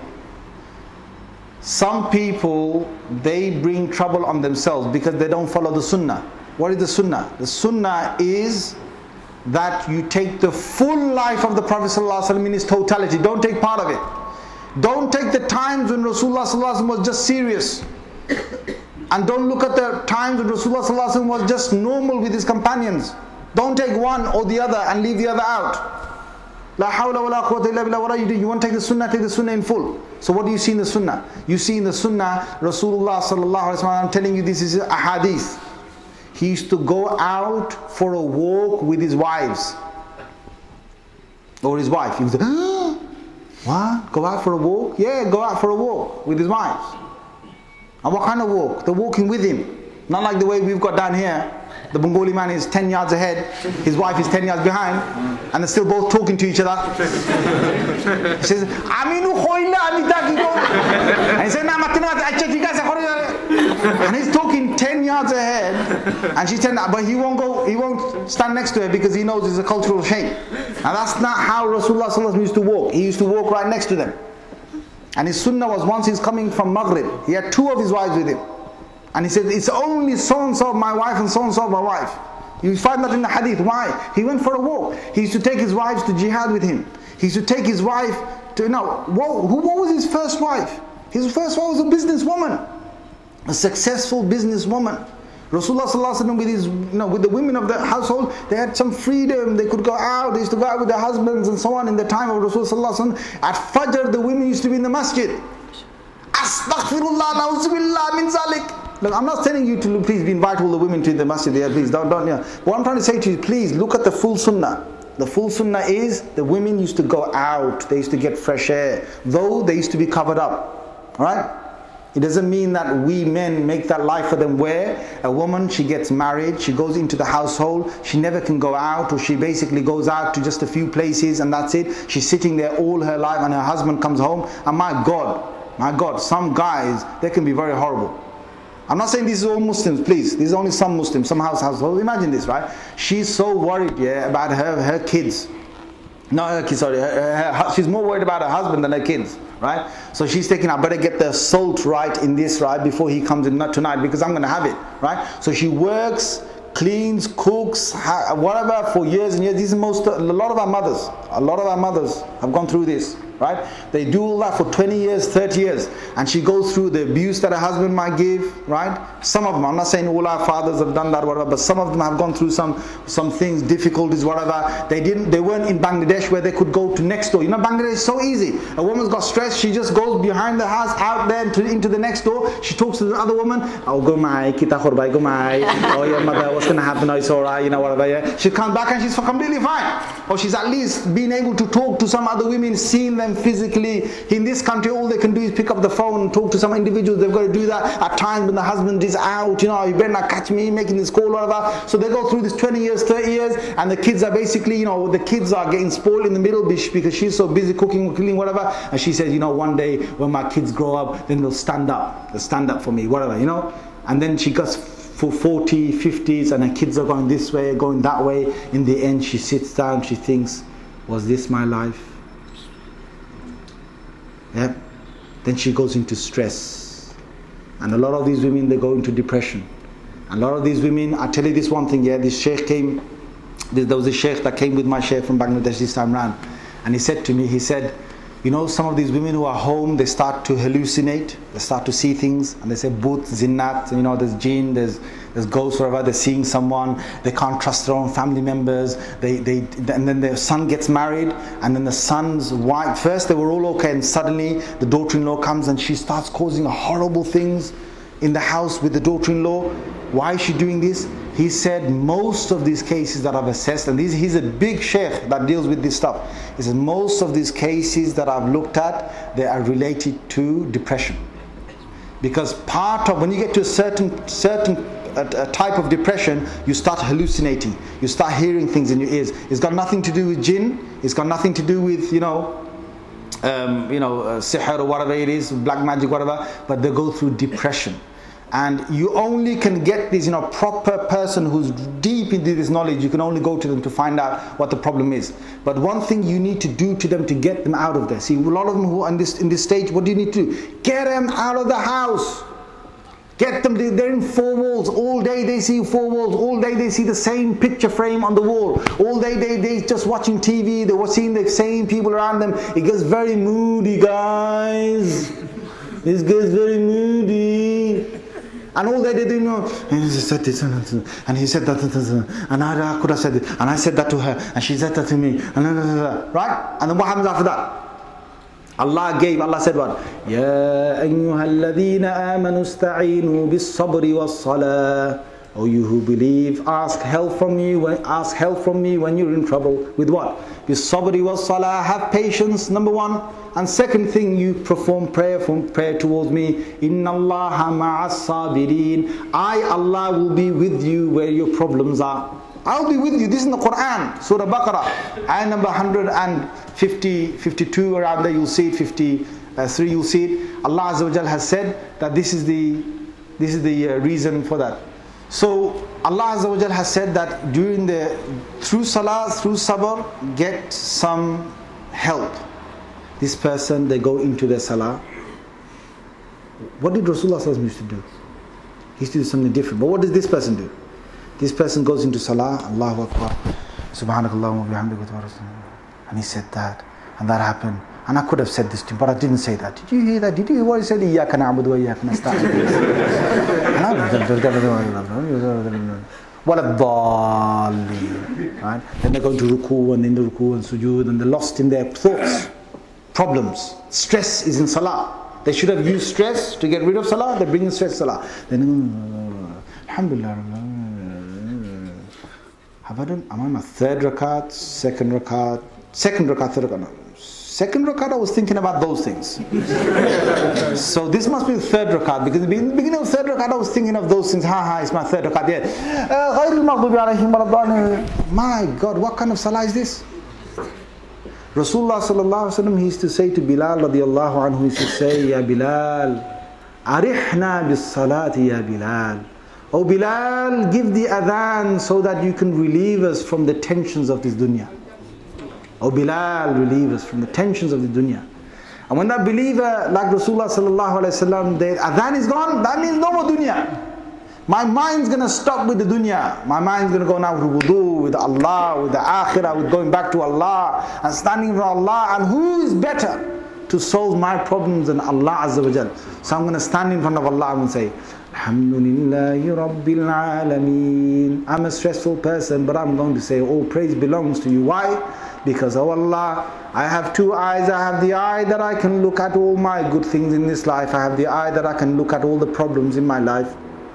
Some people, they bring trouble on themselves because they don't follow the sunnah. What is the sunnah? The sunnah is that you take the full life of the Prophet ﷺ in its totality. Don't take part of it. Don't take the times when Rasulullah ﷺ was just serious. And don't look at the times when Rasulullah ﷺ was just normal with his companions. Don't take one or the other and leave the other out. La hawla wa la quwwata illa billah. What are you doing? You want to take the sunnah, take the sunnah in full. So what do you see in the sunnah? You see in the sunnah, Rasulullah sallallahu alaihi wasallam, I'm telling you, this is a hadith. He used to go out for a walk with his wives. Or his wife. He would say, ah, what? Go out for a walk? Yeah, go out for a walk with his wives. And what kind of walk? They're walking with him. Not like the way we've got down here. The Bengali man is ten yards ahead, his wife is ten yards behind, and they're still both talking to each other. He says, Aminu khoila amitakigo. And he says, and he's talking ten yards ahead, and she's telling, but he won't go, he won't stand next to her because he knows it's a cultural shame. And that's not how Rasulullah sallallahu alaihi wasallam used to walk. He used to walk right next to them. And his sunnah was, once he's coming from Maghrib, he had two of his wives with him. And he said, it's only so-and-so of my wife and so-and-so of my wife. You find that in the hadith. Why? He went for a walk. He used to take his wives to jihad with him. He used to take his wife to, you know, what, who, what was his first wife? His first wife was a businesswoman. A successful businesswoman. Rasulullah sallallahu alaihi wasallam with his, you know, with the women of the household, they had some freedom. They could go out. They used to go out with their husbands and so on. In the time of Rasulullah sallallahu alaihi wasallam, at Fajr, the women used to be in the masjid. Astaghfirullah, na'uzubillah min zalik. Look, I'm not telling you to please invite all the women to the masjid there, please don't, don't, yeah. What I'm trying to say to you, please look at the full sunnah. The full sunnah is the women used to go out, they used to get fresh air, though they used to be covered up. Alright? It doesn't mean that we men make that life for them, where a woman, she gets married, she goes into the household, she never can go out, or she basically goes out to just a few places and that's it. She's sitting there all her life and her husband comes home. And my God, my God, some guys, they can be very horrible. I'm not saying this is all Muslims, please. This is only some Muslims, some house households. Imagine this, right? She's so worried, yeah, about her, her kids. Not her kids, sorry. Her, her, her, she's more worried about her husband than her kids, right? So she's thinking, I better get the salt right in this, right, before he comes in tonight, because I'm going to have it, right? So she works, cleans, cooks, whatever, for years and years. This is most, a lot of our mothers, a lot of our mothers have gone through this, right? They do all that for twenty years, thirty years, and she goes through the abuse that her husband might give, right? Some of them, I'm not saying all our fathers have done that, whatever, but some of them have gone through some some things, difficulties, whatever. They didn't, they weren't in Bangladesh where they could go to next door. You know, Bangladesh is so easy. A woman's got stressed, she just goes behind the house, out there into, into the next door. She talks to the other woman. Oh, go my, kita khurbai, go my. Oh, your mother, what's gonna happen? Oh, it's alright, you know, whatever. Yeah. She comes back and she's completely fine. Or she's at least being able to talk to some other women, seeing them physically. In this country, all they can do is pick up the phone and talk to some individuals. They've got to do that at times when the husband is out, you know, you better not catch me making this call or whatever. So they go through this twenty years, thirty years, and the kids are basically, you know, the kids are getting spoiled in the middle because she's so busy cooking, cleaning, whatever. And she says, you know, one day when my kids grow up, then they'll stand up. They'll stand up for me, whatever, you know. And then she gets for forty, fifties, and her kids are going this way, going that way. In the end, she sits down, she thinks, was this my life? Yeah. Then she goes into stress. And a lot of these women, they go into depression. And a lot of these women, I tell you this one thing, yeah, this sheikh came, there was a sheikh that came with my sheikh from Bangladesh this time round. And he said to me, he said, you know, some of these women who are home, they start to hallucinate, they start to see things, and they say, Bhut, Zinnat, you know, there's jinn, there's there's ghosts, whatever, they're seeing someone, they can't trust their own family members, they, they, and then their son gets married, and then the son's wife, first they were all okay, and suddenly the daughter-in-law comes and she starts causing horrible things in the house with the daughter-in-law. Why is she doing this? He said most of these cases that I've assessed, and these, he's a big sheikh that deals with this stuff, he says most of these cases that I've looked at, they are related to depression. Because part of, when you get to a certain, certain a, a type of depression, you start hallucinating, you start hearing things in your ears. It's got nothing to do with jinn, it's got nothing to do with, you know, um, you know, uh, sihr or whatever it is, black magic, whatever, but they go through depression. And you only can get this, you know, proper person who's deep into this knowledge, you can only go to them to find out what the problem is. But one thing you need to do to them to get them out of there. See, a lot of them who are in this, in this stage, what do you need to do? Get them out of the house. Get them, they're in four walls. All day they see four walls. All day they see the same picture frame on the wall. All day they, they just watching T V. They were seeing the same people around them. It gets very moody, guys. This gets very moody. And all they did, you know, and he said this, and he said that, and I could have said it, and I said that to her, and she said that to me, and right? And then what happens after that? Allah gave, Allah said what? Ya ayyuhalladhina amanu ista'inu bis-sabri was-salah. O you who believe, ask help from me when ask help from me when you're in trouble. With what? Bis-sabri was-salah. Have patience, number one. And second thing, you perform prayer from prayer towards me. Inna Allaha ma'as sabirin. I, Allah, will be with you where your problems are. I'll be with you. This is in the Quran, Surah Baqarah, ayah number one fifty, fifty-two, around there you'll see it, fifty-three you'll see it. Allah Azza wa Jal has said that this is the this is the uh, reason for that. So Allah Azza wa Jal has said that during the through salah, through sabr, get some help. This person, they go into their salah. What did Rasulullah used to do? He used to do something different. But what does this person do? This person goes into salah, Allahu Akbar, Subhanakallahumma bihamdika, and he said that, and that happened. And I could have said this to him, but I didn't say that. Did you hear that? Did you hear what he said? Iyyaka na'budu wa iyyaka nasta'in. What a dhalli. Right? Then they go into ruku, and in the ruku and sujood, and they're lost in their thoughts, problems. Stress is in salah. They should have used stress to get rid of salah. They bring in stress salah. Then, alhamdulillah. Have I done? Am I my third rakat, second rakat, second rakat, third rakat? No. Second rakat, I was thinking about those things. So this must be the third rakat, because in the beginning of the third rakat, I was thinking of those things. Ha ha, it's my third rakat. Yeah. Uh, my God, what kind of salah is this? Rasulullah sallallahu alaihi wasallam, he used to say to Bilal radiallahu anhu, he used to say, Ya Bilal, arihna bis salati ya Bilal. Oh Bilal, give the adhan so that you can relieve us from the tensions of this dunya. Oh Bilal, relieve us from the tensions of the dunya. And when that believer, like Rasulullah sallallahu alaihi wasallam, the adhan is gone, that means no more dunya. My mind's going to stop with the dunya. My mind's going to go now with wudu, with Allah, with the akhirah, with going back to Allah and standing for Allah. And who is better to solve my problems than Allah Azza wa Jal? So I'm going to stand in front of Allah and say, Alhamdulillahi Rabbil Alameen. I'm a stressful person, but I'm going to say, all praise belongs to you. Why? Because, oh Allah, I have two eyes. I have the eye that I can look at all my good things in this life. I have the eye that I can look at all the problems in my life.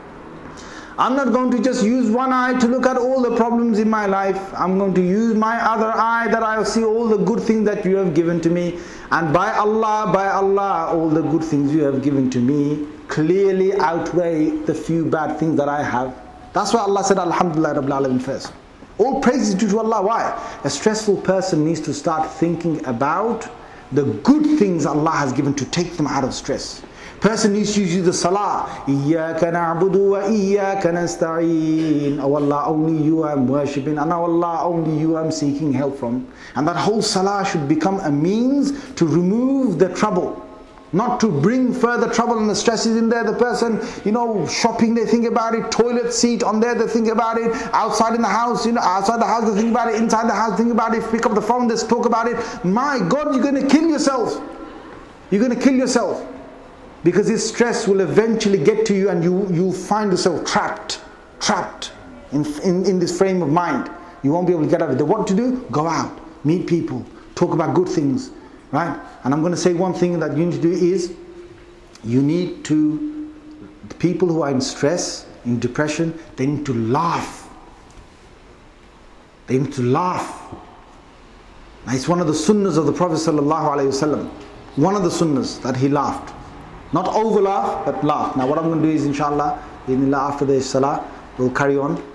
I'm not going to just use one eye to look at all the problems in my life. I'm going to use my other eye that I'll see all the good things that you have given to me. And by Allah, by Allah, all the good things you have given to me clearly outweigh the few bad things that I have. That's why Allah said, Alhamdulillah Rabbil Alameen first. All praise is due to Allah. Why? A stressful person needs to start thinking about the good things Allah has given to take them out of stress. Person needs to use the salah. Iyyaka na'budu wa iyyaka nasta'een. Oh Allah, only you I'm worshipping, and oh Allah, only you I'm seeking help from. And that whole salah should become a means to remove the trouble, not to bring further trouble and the stresses in there. The person, you know, shopping, they think about it. Toilet seat on there, they think about it. Outside in the house, you know, outside the house, they think about it. Inside the house, think about it. Pick up the phone, let's talk about it. My God, you're going to kill yourself. You're going to kill yourself. Because this stress will eventually get to you, and you, you'll find yourself trapped, trapped in, in, in this frame of mind. You won't be able to get out of it. What to do? Go out, meet people, talk about good things, right? And I'm going to say one thing that you need to do is, you need to, the people who are in stress, in depression, they need to laugh. They need to laugh. Now, it's one of the sunnahs of the Prophet sallallahu alaihi wasallam. One of the sunnahs that he laughed. Not over laugh, but laugh. Now what I'm going to do is, inshallah, after the salah, we'll carry on.